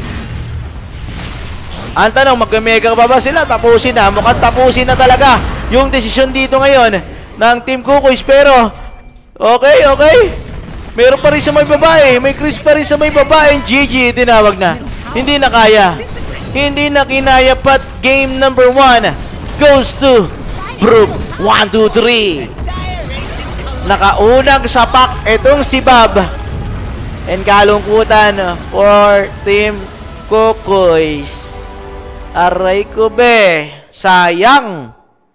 Ang tanong, mag-mega pa ba sila? Tapusin na. Mukhang tapusin na talaga yung desisyon dito ngayon ng Team Kukoys. Pero, okay, okay. Meron pa rin sa may babae. May Chris pa rin sa may babae. G G, tinawag na. Hindi na kaya. Hindi na kinaya pat. Game number one goes to Group one two three. Nakaunang sapak itong si Bob. And kalungkutan for Team Kukoys. Aray ko be. Sayang.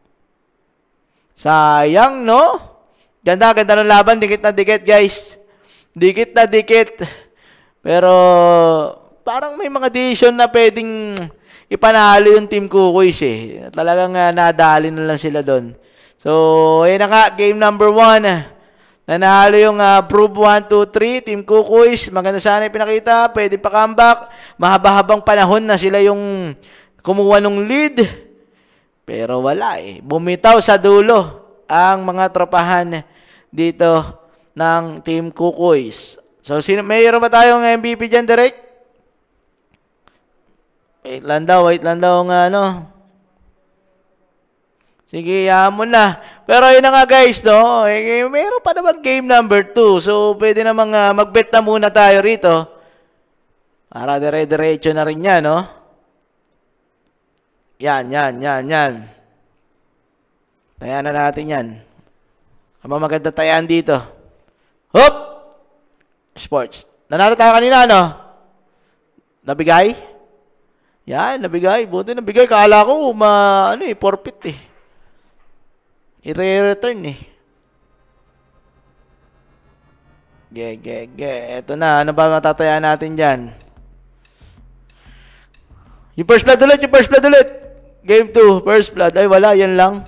Sayang, no? Ganda, ganda ng laban. Dikit na dikit, guys. Dikit na dikit. Pero, parang may mga decision na pwedeng ipanalo yung Team Kukoys eh. Talagang uh, nadali na lang sila doon. So, ayun na nga. Game number one. Nanalo yung uh, Prove one two three. Team Kukoys. Maganda sana yung pinakita. Pwede pa comeback. Mahaba-habang panahon na sila yung kumuha ng lead. Pero wala eh. Bumitaw sa dulo ang mga tropahan dito ng Team Kukoys. So, sino, mayroon ba tayong M V P dyan, direct? Wait lang daw, wait lang daw nga, ano. Sige, mo na. Pero yun na nga, guys, no? Eh, mayroon pa naman game number two. So, pwede namang uh, mag-bet na muna tayo rito. Para dire-diretso na rin yan, no? Yan, yan, yan, yan. Tayan na natin yan. Ang maganda tayan dito. Hop! Sports. Nanalo tayo kanina, no? Nabigay? Yan, nabigay. Buti nabigay. Kala ko, ma, ano eh, forfeit eh. I-return eh. Ge, ge, ge. Eto na. Ano ba matatayaan natin dyan? Yung first blood ulit, yung first blood ulit. Game two, first blood. Ay, wala. Yan lang.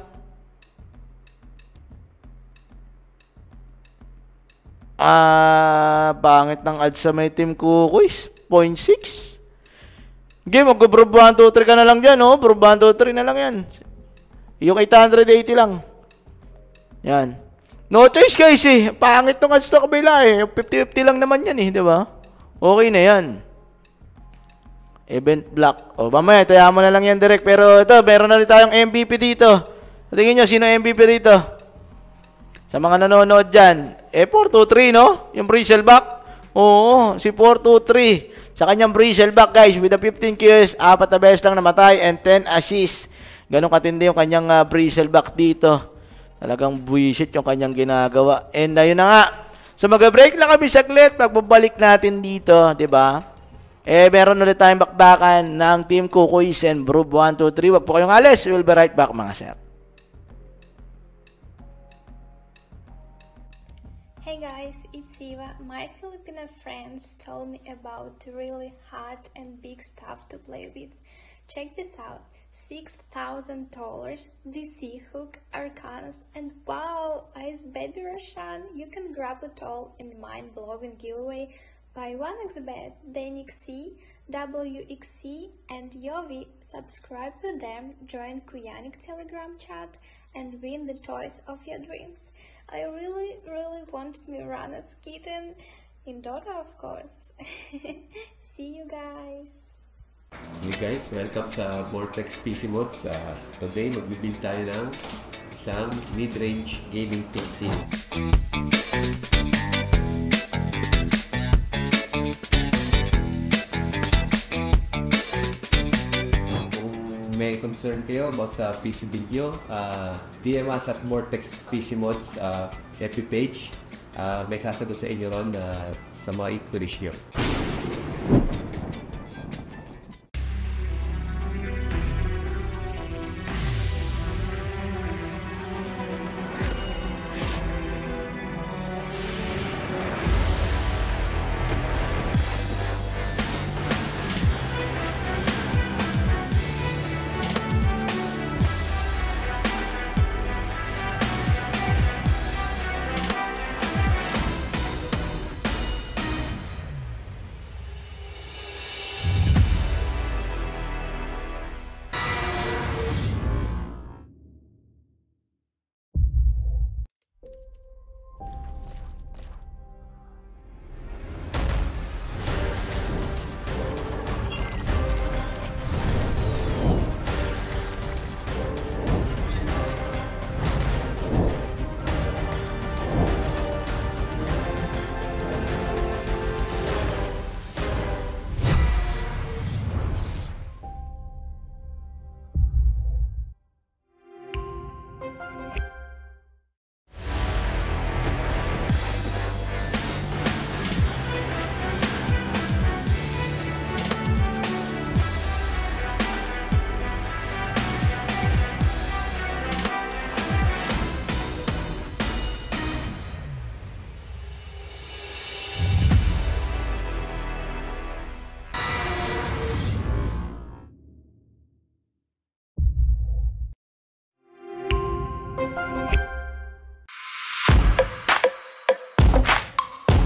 Ah, pangit ng ads sa may Team Kukoys. zero point six. Game, mag-prove one two three ka na lang dyan, oh. Prove one two three na lang yan. Yung eight eighty lang. Yan. No choice, guys, eh. Pangit ng ads sa kabila, eh. fifty fifty lang naman yan, eh. Diba? Okay na yan. Event block. O, mamaya, taya mo na lang yan direct. Pero ito, meron na rin tayong M V P dito. Tingin nyo, sino M V P dito? Sa mga nanonood dyan. Eh, four two three, no? Yung bristleback. Oo, si four two three. Sa kanyang bristleback, guys, with the fifteen kills, apat na beses lang namatay, and ten assists. Ganun katindi yung kanyang uh, bristleback dito. Talagang buwisit yung kanyang ginagawa. And ayun uh, na nga. So, mag-break lang kami saglit. Pagbabalik natin dito, di ba? Eh, meron ulit tayong bakbakan ng Team Kukoys and Prove one two three. Wag po kayong alis. We'll be right back, mga sir. Hey guys, it's Eva. My Filipino friends told me about really hard and big stuff to play with. Check this out. six thousand dollars D C hook Arcanas, and wow, Ice Baby Roshan. You can grab it all in the mind-blowing giveaway by one x bet, Danik C, W X C, and Yovi. Subscribe to them, join Kuyanik Telegram chat, and win the toys of your dreams. I really, really want Mirana's kitten in Dota, of course. See you guys! Hey guys, welcome sa Vortex P C Mods. Uh, today, magbibig tayo ng isang mid-range gaming P C. Kung may concern kayo about sa P C build nyo, uh, D M us at Vortex P C Mods uh, F B page. Uh, may sasagot sa inyo ron uh, sa mga inquiries nyo.